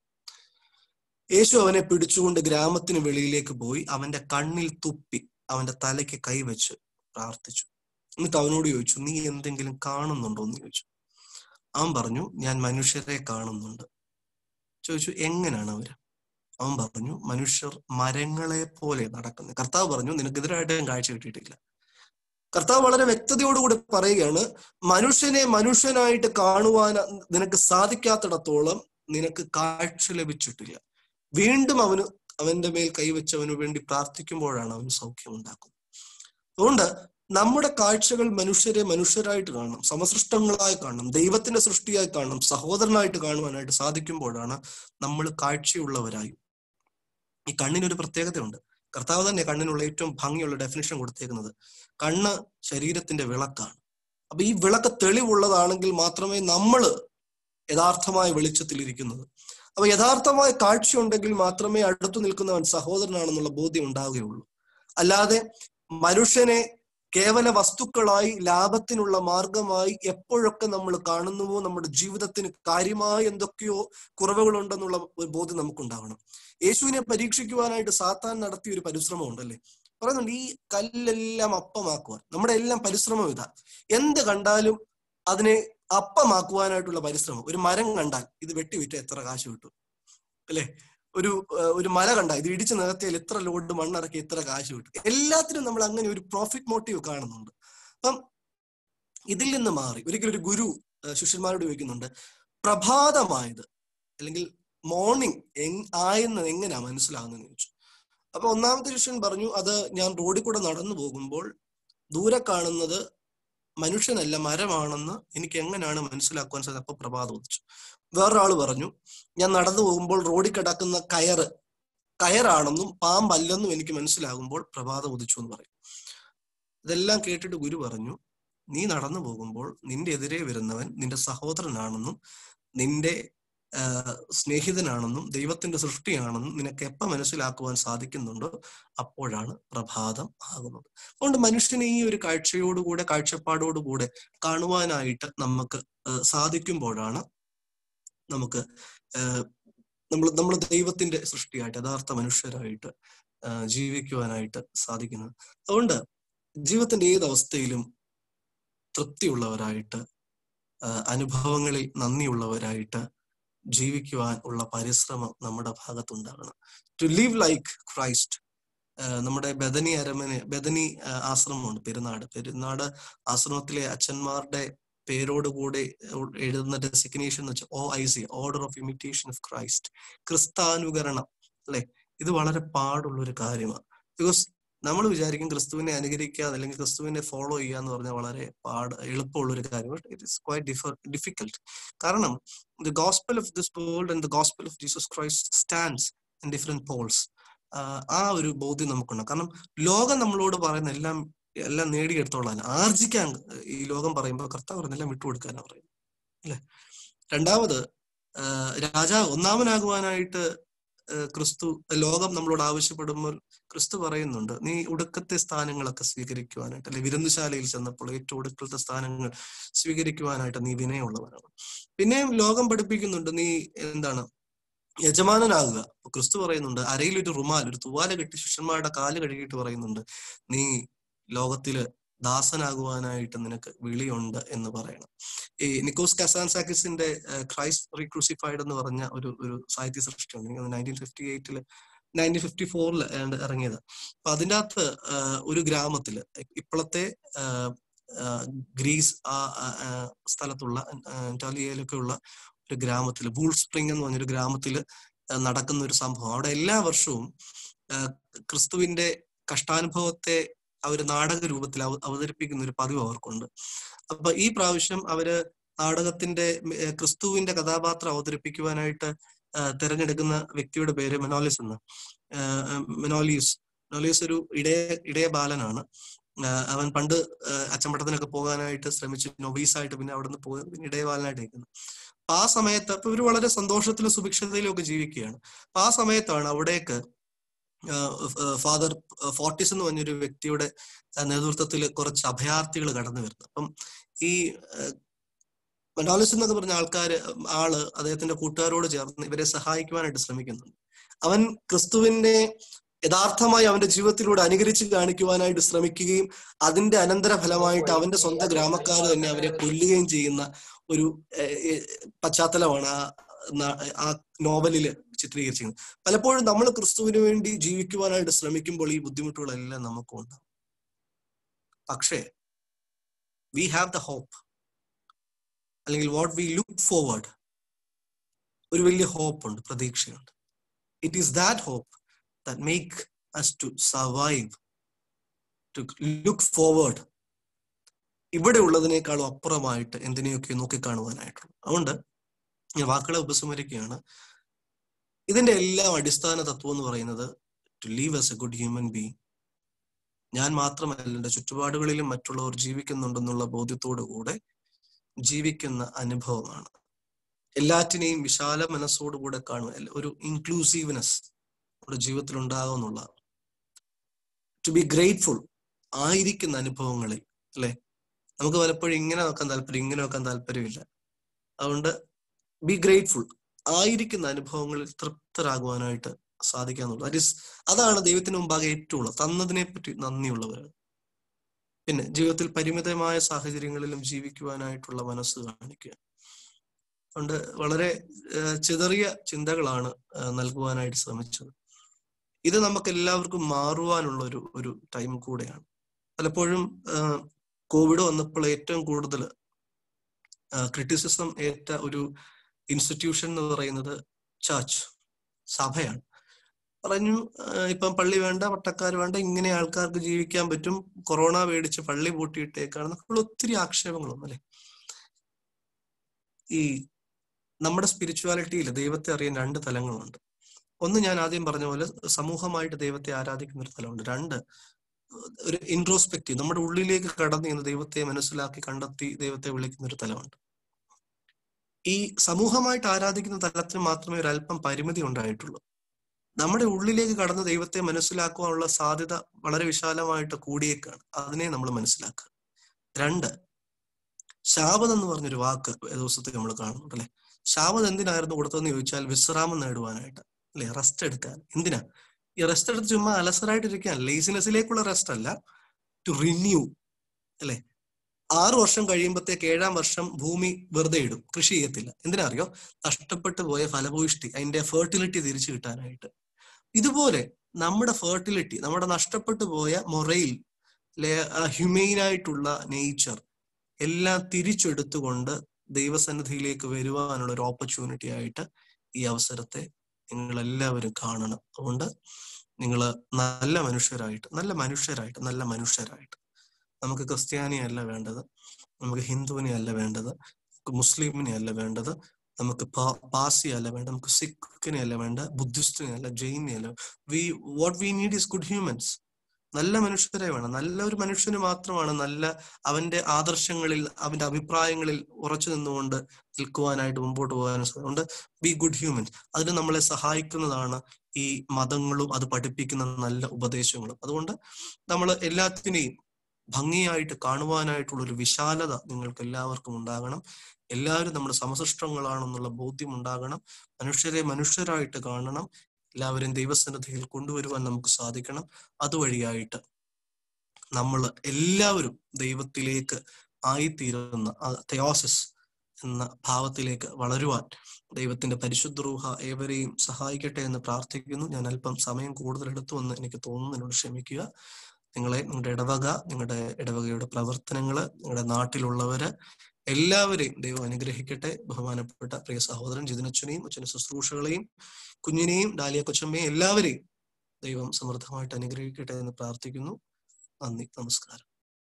യേശു അവനെ പിടിച്ചുകൊണ്ട് ഗ്രാമത്തിന് വെളിയിലേക്ക് പോയി അവന്റെ കണ്ണിൽ തുപ്പി അവന്റെ തലയ്ക്ക് കൈവച്ച് പ്രാർത്ഥിച്ചു. എന്നിട്ട് അവനോട് ചോദിച്ചു, നീ എന്തെങ്കിലും കാണുന്നുണ്ടോ എന്ന് ചോദിച്ചു. അവൻ പറഞ്ഞു, ഞാൻ മനുഷ്യരെ കാണുന്നുണ്ട്. ചോദിച്ചു, എങ്ങനെയാണ് അവര്? അവൻ പറഞ്ഞു, മനുഷ്യർ മരങ്ങളെ പോലെ നടക്കുന്നത്. കർത്താവ് പറഞ്ഞു, നിനക്കെതിരായിട്ട് കാഴ്ച കിട്ടിയിട്ടില്ല. കർത്താവ് വളരെ വ്യക്തതയോടുകൂടി പറയുകയാണ്, മനുഷ്യനെ മനുഷ്യനായിട്ട് കാണുവാൻ നിനക്ക് സാധിക്കാത്തിടത്തോളം നിനക്ക് കാഴ്ച ലഭിച്ചിട്ടില്ല. വീണ്ടും അവന് അവന്റെ മേൽ കൈവച്ച് അവന് വേണ്ടി പ്രാർത്ഥിക്കുമ്പോഴാണ് അവന് സൗഖ്യം ഉണ്ടാക്കുന്നത്. അതുകൊണ്ട് നമ്മുടെ കാഴ്ചകൾ മനുഷ്യരെ മനുഷ്യരായിട്ട് കാണണം, സമസൃഷ്ടങ്ങളായി കാണണം, ദൈവത്തിന്റെ സൃഷ്ടിയായി കാണണം, സഹോദരനായിട്ട് കാണുവാനായിട്ട് സാധിക്കുമ്പോഴാണ് നമ്മൾ കാഴ്ചയുള്ളവരായി. ഈ കണ്ണിനൊരു പ്രത്യേകതയുണ്ട്. കർത്താവ് തന്നെ കണ്ണിനുള്ള ഏറ്റവും ഭംഗിയുള്ള ഡെഫിനിഷൻ കൊടുത്തേക്കുന്നത്, കണ്ണ് ശരീരത്തിന്റെ വിളക്കാണ്. അപ്പൊ ഈ വിളക്ക് തെളിവുള്ളതാണെങ്കിൽ മാത്രമേ നമ്മൾ യഥാർത്ഥമായ വെളിച്ചത്തിലിരിക്കുന്നത്. അപ്പൊ യഥാർത്ഥമായ കാഴ്ച ഉണ്ടെങ്കിൽ മാത്രമേ അടുത്തു നിൽക്കുന്നവൻ സഹോദരനാണെന്നുള്ള ബോധ്യം ഉണ്ടാവുകയുള്ളൂ. അല്ലാതെ മനുഷ്യനെ കേവല വസ്തുക്കളായി ലാഭത്തിനുള്ള മാർഗമായി എപ്പോഴൊക്കെ നമ്മൾ കാണുന്നുവോ നമ്മുടെ ജീവിതത്തിന് കാര്യമായ എന്തൊക്കെയോ കുറവുകളുണ്ടെന്നുള്ള ഒരു ബോധ്യം നമുക്കുണ്ടാവണം. യേശുവിനെ പരീക്ഷിക്കുവാനായിട്ട് സാത്താൻ നടത്തിയ ഒരു പരിശ്രമം ഉണ്ടല്ലേ, പറയുന്നുണ്ട്, ഈ കല്ലെല്ലാം അപ്പമാക്കുവാൻ. നമ്മുടെ എല്ലാം പരിശ്രമം ഇതാ, എന്ത് കണ്ടാലും അതിനെ അപ്പമാക്കുവാനായിട്ടുള്ള പരിശ്രമം. ഒരു മരം കണ്ടാൽ ഇത് വെട്ടിവിറ്റ് എത്ര കാശ് കിട്ടും, അല്ലെ? ഒരു ഒരു മല കണ്ട ഇത് ഇടിച്ചു നികത്തിയാൽ ഇത്ര ലോഡ് മണ്ണിറക്കി ഇത്ര കാശ് കിട്ടും. എല്ലാത്തിനും നമ്മൾ അങ്ങനെ ഒരു പ്രോഫിറ്റ് മോട്ടീവ് കാണുന്നുണ്ട്. അപ്പം ഇതിൽ നിന്ന് മാറി ഒരിക്കലും ഒരു ഗുരു ശിഷ്യന്മാരോട് ചോദിക്കുന്നുണ്ട്, പ്രഭാതമായത് അല്ലെങ്കിൽ മോർണിംഗ് എങ് ആയെന്ന് എങ്ങനെയാ മനസ്സിലാകുന്നതെന്ന് ചോദിച്ചു. അപ്പൊ ഒന്നാമത്തെ ശിഷ്യൻ പറഞ്ഞു, അത് ഞാൻ റോഡിൽ കൂടെ നടന്നു പോകുമ്പോൾ ദൂരെ കാണുന്നത് മനുഷ്യനല്ല മരമാണെന്ന് എനിക്ക് എങ്ങനെയാണ് മനസ്സിലാക്കുവാൻ സാധിച്ചത്? അപ്പൊ പ്രഭാതം ഉദിച്ചു. വേറൊരാള് പറഞ്ഞു, ഞാൻ നടന്നു പോകുമ്പോൾ റോഡിൽ കിടക്കുന്ന കയറ് കയറാണെന്നും പാമ്പല്ലെന്നും എനിക്ക് മനസ്സിലാകുമ്പോൾ പ്രഭാതം ഉദിച്ചു എന്ന് പറയും. ഇതെല്ലാം കേട്ടിട്ട് ഗുരു പറഞ്ഞു, നീ നടന്നു പോകുമ്പോൾ നിന്റെ എതിരെ വരുന്നവൻ നിന്റെ സഹോദരനാണെന്നും നിന്റെ സ്നേഹിതനാണെന്നും ദൈവത്തിന്റെ സൃഷ്ടിയാണെന്നും നിനക്ക് എപ്പോൾ മനസ്സിലാക്കുവാൻ സാധിക്കുന്നുണ്ടോ അപ്പോഴാണ് പ്രഭാതം ആകുന്നത്. അതുകൊണ്ട് മനുഷ്യനെ ഈ ഒരു കാഴ്ചയോടുകൂടെ കാഴ്ചപ്പാടോടുകൂടെ കാണുവാനായിട്ട് നമുക്ക് സാധിക്കുമ്പോഴാണ് നമുക്ക് നമ്മൾ നമ്മൾ ദൈവത്തിന്റെ സൃഷ്ടിയായിട്ട് യഥാർത്ഥ മനുഷ്യരായിട്ട് ജീവിക്കുവാനായിട്ട് സാധിക്കുന്നത്. അതുകൊണ്ട് ജീവിതത്തിന്റെ ഏത് അവസ്ഥയിലും തൃപ്തിയുള്ളവരായിട്ട്, അനുഭവങ്ങളിൽ നന്ദിയുള്ളവരായിട്ട് ജീവിക്കുവാൻ ഉള്ള പരിശ്രമം നമ്മുടെ ഭാഗത്തുണ്ടാകണം. To live like Christ. നമ്മുടെ ബദനി അരമന ബദനി ആശ്രമമുണ്ട്, പെരുന്നാട് പെരുന്നാട് ആശ്രമത്തിലെ അച്ഛന്മാരുടെ പേരോടുകൂടി എഴുതുന്ന ഡെസിഗ്നേഷൻ എന്ന് വെച്ചാൽ O I C, order of imitation of Christ, ക്രിസ്താനുകരണം. അല്ലെ, ഇത് വളരെ പാടുള്ള ഒരു കാര്യമാണ്. ബിക്കോസ് നമ്മൾ വിചാരിക്കും ക്രിസ്തുവിനെ അനുകരിക്കുക അല്ലെങ്കിൽ ക്രിസ്തുവിനെ ഫോളോ ചെയ്യുക എന്ന് പറഞ്ഞാൽ വളരെ പാട് എളുപ്പമുള്ള ഒരു കാര്യം. It is quite differ difficult. കാരണം the gospel of this world and the gospel of Jesus Christ stands in different poles. ആ ഒരു ബോധ്യം നമുക്കുണ്ട്. കാരണം ലോകം നമ്മളോട് പറയുന്ന എല്ലാം എല്ലാം നേടിയെടുത്തോളാൻ, ആർജിക്കാൻ ഈ ലോകം പറയുമ്പോൾ കർത്താവ് പറയുന്നെല്ലാം വിട്ടുകൊടുക്കാനാണ് പറയുന്നത്, അല്ലെ. രണ്ടാമത്, രാജാവ് ഒന്നാമനാകുവാനായിട്ട് ക്രിസ്തു ലോകം നമ്മളോട് ആവശ്യപ്പെടുമ്പോൾ ക്രിസ്തു പറയുന്നുണ്ട്, നീ ഒടുക്കത്തെ സ്ഥാനങ്ങളൊക്കെ സ്വീകരിക്കുവാനായിട്ട്, അല്ലെ വിരുന്നുശാലയിൽ ചെന്നപ്പോൾ ഏറ്റവും ഒടുക്കത്തെ സ്ഥാനങ്ങൾ സ്വീകരിക്കുവാനായിട്ട് നീ വിനയമുള്ളവനാണ്. പിന്നെയും ലോകം പഠിപ്പിക്കുന്നുണ്ട്, നീ എന്താണ് യജമാനനാകുക. ക്രിസ്തു പറയുന്നുണ്ട്, അരയിൽ ഒരു റുമാൽ, ഒരു തുവാല കെട്ടി ശിഷ്യന്മാരുടെ കാല് കഴുകിയിട്ട് പറയുന്നുണ്ട്, നീ ലോകത്തില് ദാസനാകുവാനായിട്ട് നിനക്ക് വിളിയുണ്ട് എന്ന് പറയണം. ഈ നിക്കോസ് കസാൻസാക്കിസിന്റെ ക്രൈസ്റ്റ് റീക്രൂസിഫൈഡ് എന്ന് പറഞ്ഞ ഒരു ഒരു സാഹിത്യ സൃഷ്ടിയുണ്ട്, നയൻറ്റീൻ ഫിഫ്റ്റി എയ്റ്റില് നയൻറ്റീൻ ഫിഫ്റ്റി ഫോറിൽ ഇറങ്ങിയത്. അപ്പൊ അതിൻ്റെ അകത്ത് ഒരു ഗ്രാമത്തില്, ഇപ്പോഴത്തെ ഗ്രീസ് ആ സ്ഥലത്തുള്ള ഇറ്റാലിയയിലൊക്കെ ഉള്ള ഒരു ഗ്രാമത്തില്, ബൂൾ സ്പ്രിംഗ് എന്ന് പറഞ്ഞൊരു ഗ്രാമത്തില് നടക്കുന്ന ഒരു സംഭവം. അവിടെ എല്ലാ വർഷവും ക്രിസ്തുവിന്റെ കഷ്ടാനുഭവത്തെ അവർ നാടക രൂപത്തിൽ അവതരിപ്പിക്കുന്ന ഒരു പതിവ് അവർക്കുണ്ട്. അപ്പൊ ഈ പ്രാവശ്യം അവര് നാടകത്തിന്റെ ക്രിസ്തുവിന്റെ കഥാപാത്രം അവതരിപ്പിക്കുവാനായിട്ട് തിരഞ്ഞെടുക്കുന്ന വ്യക്തിയുടെ പേര് മെനോലിസ് എന്ന്. മെനോലിയസ് മെനോലിയസ് ഒരു ഇടയ ഇടയ ബാലനാണ്. അവൻ പണ്ട് അച്ചമ്പട്ടത്തിനൊക്കെ പോകാനായിട്ട് ശ്രമിച്ചു, നൊവീസായിട്ട്, പിന്നെ അവിടെ നിന്ന് പോയി പിന്നെ ഇടയ ബാലനായിട്ട് ഇരിക്കുന്നത്. അപ്പൊ ആ സമയത്ത് അപ്പൊ ഇവര് വളരെ സന്തോഷത്തിലും സുഭിക്ഷതയിലും ഒക്കെ ജീവിക്കുകയാണ്. അപ്പൊ ആ സമയത്താണ് അവിടേക്ക് ഫാദർ ഫോർട്ടിസ് എന്ന് പറഞ്ഞൊരു വ്യക്തിയുടെ നേതൃത്വത്തിൽ കുറച്ച് അഭയാർത്ഥികൾ കടന്നു വരുന്നത്. അപ്പം ഈ മെനോലിസ് എന്നൊക്കെ പറഞ്ഞ ആൾക്കാര് ആള് അദ്ദേഹത്തിന്റെ കൂട്ടുകാരോട് ചേർന്ന് ഇവരെ സഹായിക്കുവാനായിട്ട് ശ്രമിക്കുന്നുണ്ട്. അവൻ ക്രിസ്തുവിന്റെ യഥാർത്ഥമായി അവന്റെ ജീവിതത്തിലൂടെ അനുകരിച്ച് കാണിക്കുവാനായിട്ട് ശ്രമിക്കുകയും അതിന്റെ അനന്തര ഫലമായിട്ട് അവന്റെ സ്വന്തം ഗ്രാമക്കാർ തന്നെ അവരെ കൊല്ലുകയും ചെയ്യുന്ന ഒരു പശ്ചാത്തലമാണ് ആ ആ നോവലില് ചിത്രീകരിച്ചിരിക്കുന്നത്. പലപ്പോഴും നമ്മൾ ക്രിസ്തുവിന് വേണ്ടി ജീവിക്കുവാനായിട്ട് ശ്രമിക്കുമ്പോൾ ഈ ബുദ്ധിമുട്ടുകളെല്ലാം നമുക്കും ഉണ്ടാവും. പക്ഷേ വി ഹാവ് ദ ഹോപ്പ്, അല്ലെങ്കിൽ വാട്ട് വി ലുക്ക് ഫോർവേഡ്, ഒരു വലിയ ഹോപ്പ് ഉണ്ട്, പ്രതീക്ഷയുണ്ട്. It is that hope that make us to survive, to look forward, ഇവിടെ ഉള്ളതിനേക്കാളും അപ്പുറമായിട്ട് എന്തിനെയൊക്കെ നോക്കിക്കാണുവാനായിട്ടുള്ളൂ. അതുകൊണ്ട് ഞാൻ വാക്കുകളെ ഉപസംഹരിക്കുകയാണ്. ഇതിന്റെ എല്ലാം അടിസ്ഥാന തത്വം എന്ന് പറയുന്നത് to live as a good human being. ഞാൻ മാത്രമല്ല, എൻ്റെ ചുറ്റുപാടുകളിലും മറ്റുള്ളവർ ജീവിക്കുന്നുണ്ടെന്നുള്ള ബോധ്യത്തോടു കൂടെ ജീവിക്കുന്ന അനുഭവമാണ്. എല്ലാറ്റിനെയും വിശാല മനസ്സോടുകൂടെ കാണുക, ഒരു ഇൻക്ലൂസീവ്നെസ് ജീവിതത്തിൽ ഉണ്ടാകുന്നുള്ള, ടു ബി ഗ്രേറ്റ്ഫുൾ ആയിരിക്കുന്ന അനുഭവങ്ങളിൽ, അല്ലെ. നമുക്ക് പലപ്പോഴും ഇങ്ങനെ നോക്കാൻ താല്പര്യം, ഇങ്ങനെ നോക്കാൻ താല്പര്യമില്ല. അതുകൊണ്ട് ബി ഗ്രേറ്റ്ഫുൾ ആയിരിക്കുന്ന അനുഭവങ്ങളിൽ തൃപ്തരാകുവാനായിട്ട് സാധിക്കാന്നുള്ളത്. ദാറ്റ് ഈസ് അതാണ് ദൈവത്തിന് മുമ്പാകെ ഏറ്റവും ഉള്ളത്, തന്നതിനെ പറ്റി നന്ദിയുള്ളവരാണ്. പിന്നെ ജീവിതത്തിൽ പരിമിതമായ സാഹചര്യങ്ങളിലും ജീവിക്കുവാനായിട്ടുള്ള മനസ്സ് കാണിക്കുക. അതുകൊണ്ട് വളരെ ചിതറിയ ചിന്തകളാണ് നൽകുവാനായിട്ട് ശ്രമിച്ചത്. ഇത് നമുക്ക് എല്ലാവർക്കും മാറുവാനുള്ള ഒരു ഒരു ടൈം കൂടെയാണ്. പലപ്പോഴും കോവിഡ് വന്നപ്പോൾ ഏറ്റവും കൂടുതൽ ക്രിറ്റിസിസം ഏറ്റ ഒരു ഇൻസ്റ്റിറ്റ്യൂഷൻ എന്ന് പറയുന്നത് ചർച്ച്, സഭയാണ്. പറഞ്ഞു ഇപ്പം പള്ളി വേണ്ട, പട്ടക്കാർ വേണ്ട, ഇങ്ങനെ ആൾക്കാർക്ക് ജീവിക്കാൻ പറ്റും, കൊറോണ പേടിച്ച് പള്ളി പൂട്ടിയിട്ടേക്കാണ്, നമ്മൾ ഒത്തിരി ആക്ഷേപങ്ങളൊന്നും, അല്ലെ. ഈ നമ്മുടെ സ്പിരിച്വാലിറ്റിയിൽ ദൈവത്തെ അറിയാൻ രണ്ട് തലങ്ങളുണ്ട്. ഒന്ന്, ഞാൻ ആദ്യം പറഞ്ഞ പോലെ സമൂഹമായിട്ട് ദൈവത്തെ ആരാധിക്കുന്ന ഒരു തലമുണ്ട്. രണ്ട്, ഒരു ഇൻട്രോസ്പെക്റ്റീവ്, നമ്മുടെ ഉള്ളിലേക്ക് കടന്നു നിന്ന് ദൈവത്തെ മനസ്സിലാക്കി കണ്ടെത്തി ദൈവത്തെ വിളിക്കുന്ന ഒരു തലമുണ്ട്. ഈ സമൂഹമായിട്ട് ആരാധിക്കുന്ന തലത്തിൽ മാത്രമേ ഒരല്പം പരിമിതി ഉണ്ടായിട്ടുള്ളൂ. നമ്മുടെ ഉള്ളിലേക്ക് കടന്ന് ദൈവത്തെ മനസ്സിലാക്കുവാനുള്ള സാധ്യത വളരെ വിശാലമായിട്ട് കൂടിയേക്കാണ്. അതിനെ നമ്മൾ മനസ്സിലാക്കുക. രണ്ട്, ശാബത് എന്ന് പറഞ്ഞൊരു വാക്ക് ദിവസത്തിൽ നമ്മൾ കാണുന്നുണ്ട് അല്ലെ. ശാബത് എന്തിനായിരുന്നു കൊടുത്തതെന്ന് ചോദിച്ചാൽ വിശ്രാമം നേടുവാനായിട്ട് അല്ലെ, റെസ്റ്റ് എടുക്കാൻ. എന്തിനാ ഈ റെസ്റ്റ് എടുത്ത്? ചുമ്മാ അലസരായിട്ടിരിക്കാൻ, ലേസിനെസ്സിലേക്കുള്ള റെസ്റ്റ് അല്ല, ടു റിന്യൂ അല്ലെ. ആറു വർഷം കഴിയുമ്പോഴത്തേക്ക് ഏഴാം വർഷം ഭൂമി വെറുതെ ഇടും, കൃഷി ചെയ്യത്തില്ല. എന്തിനാ അറിയോ? നഷ്ടപ്പെട്ടു പോയ ഫലഭൂയിഷ്ടി, അതിന്റെ ഫെർട്ടിലിറ്റി തിരിച്ചു കിട്ടാനായിട്ട്. ഇതുപോലെ നമ്മുടെ ഫെർട്ടിലിറ്റി, നമ്മുടെ നഷ്ടപ്പെട്ടു പോയ മൊറയിൽ ഹ്യൂമെയിൻ ആയിട്ടുള്ള നേച്ചർ എല്ലാം തിരിച്ചെടുത്തുകൊണ്ട് ദൈവസന്നിധിയിലേക്ക് വരുവാനുള്ള ഒരു ഓപ്പർച്യൂണിറ്റി ആയിട്ട് ഈ അവസരത്തെ നിങ്ങൾ എല്ലാവരും കാണണം. അതുകൊണ്ട് നിങ്ങൾ നല്ല മനുഷ്യരായിട്ട് നല്ല മനുഷ്യരായിട്ട് നല്ല മനുഷ്യരായിട്ട് നമുക്ക് ക്രിസ്ത്യാനിയെ അല്ല വേണ്ടത്, നമുക്ക് ഹിന്ദുവിനെ അല്ല വേണ്ടത്, നമുക്ക് മുസ്ലിമിനെ അല്ല വേണ്ടത്, നമുക്ക് പാസി അല്ല വേണ്ടത്, നമുക്ക് സിഖിനെ അല്ല വേണ്ട, ബുദ്ധിസ്റ്റിനെ അല്ല, ജൈനെ അല്ല. We what we need is good humans. നല്ല മനുഷ്യരെ വേണം. നല്ല ഒരു മനുഷ്യന് മാത്രമാണ് നല്ല അവന്റെ ആദർശങ്ങളിൽ അവന്റെ അഭിപ്രായങ്ങളിൽ ഉറച്ചു നിന്നുകൊണ്ട് നിൽക്കുവാനായിട്ട് മുമ്പോട്ട് പോകാനും സാധിക്കും. അതുകൊണ്ട് ബി ഗുഡ് ഹ്യൂമൻസ്. അതിന് നമ്മളെ സഹായിക്കുന്നതാണ് ഈ മതങ്ങളും അത് പഠിപ്പിക്കുന്ന നല്ല ഉപദേശങ്ങളും. അതുകൊണ്ട് നമ്മൾ എല്ലാത്തിനെയും ഭംഗിയായിട്ട് കാണുവാനായിട്ടുള്ള ഒരു വിശാലത നിങ്ങൾക്ക് എല്ലാവർക്കും ഉണ്ടാകണം. എല്ലാവരും നമ്മുടെ സമസൃഷ്ടങ്ങളാണെന്നുള്ള ബോധ്യം ഉണ്ടാകണം. മനുഷ്യരെ മനുഷ്യരായിട്ട് കാണണം. എല്ലാവരും ദൈവസന്നിധിയിൽ കൊണ്ടുവരുവാൻ നമുക്ക് സാധിക്കണം. അതുവഴിയായിട്ട് നമ്മൾ എല്ലാവരും ദൈവത്തിലേക്ക് ആയിത്തീരുന്ന തെയോസിസ് എന്ന ഭാവത്തിലേക്ക് വളരുവാൻ ദൈവത്തിന്റെ പരിശുദ്ധ റൂഹ ഏവരെയും സഹായിക്കട്ടെ എന്ന് പ്രാർത്ഥിക്കുന്നു. ഞാൻ അല്പം സമയം കൂടുതൽ എടുത്തു എന്ന് എനിക്ക് തോന്നുന്നു, എന്നോട് ക്ഷമിക്കുക. നിങ്ങളെ, നിങ്ങളുടെ ഇടവക, നിങ്ങളുടെ ഇടവകയുടെ പ്രവർത്തനങ്ങള്, നിങ്ങളുടെ നാട്ടിലുള്ളവര് എല്ലാവരെയും ദൈവം അനുഗ്രഹിക്കട്ടെ. ബഹുമാനപ്പെട്ട പ്രിയ സഹോദരൻ ജിതിനച്ഛനെയും അച്ഛന ശുശ്രൂഷകളെയും കുഞ്ഞിനെയും ഡാലിയ കൊച്ചമ്മയും എല്ലാവരെയും ദൈവം സമൃദ്ധമായിട്ട് അനുഗ്രഹിക്കട്ടെ എന്ന് പ്രാർത്ഥിക്കുന്നു. നന്ദി, നമസ്കാരം.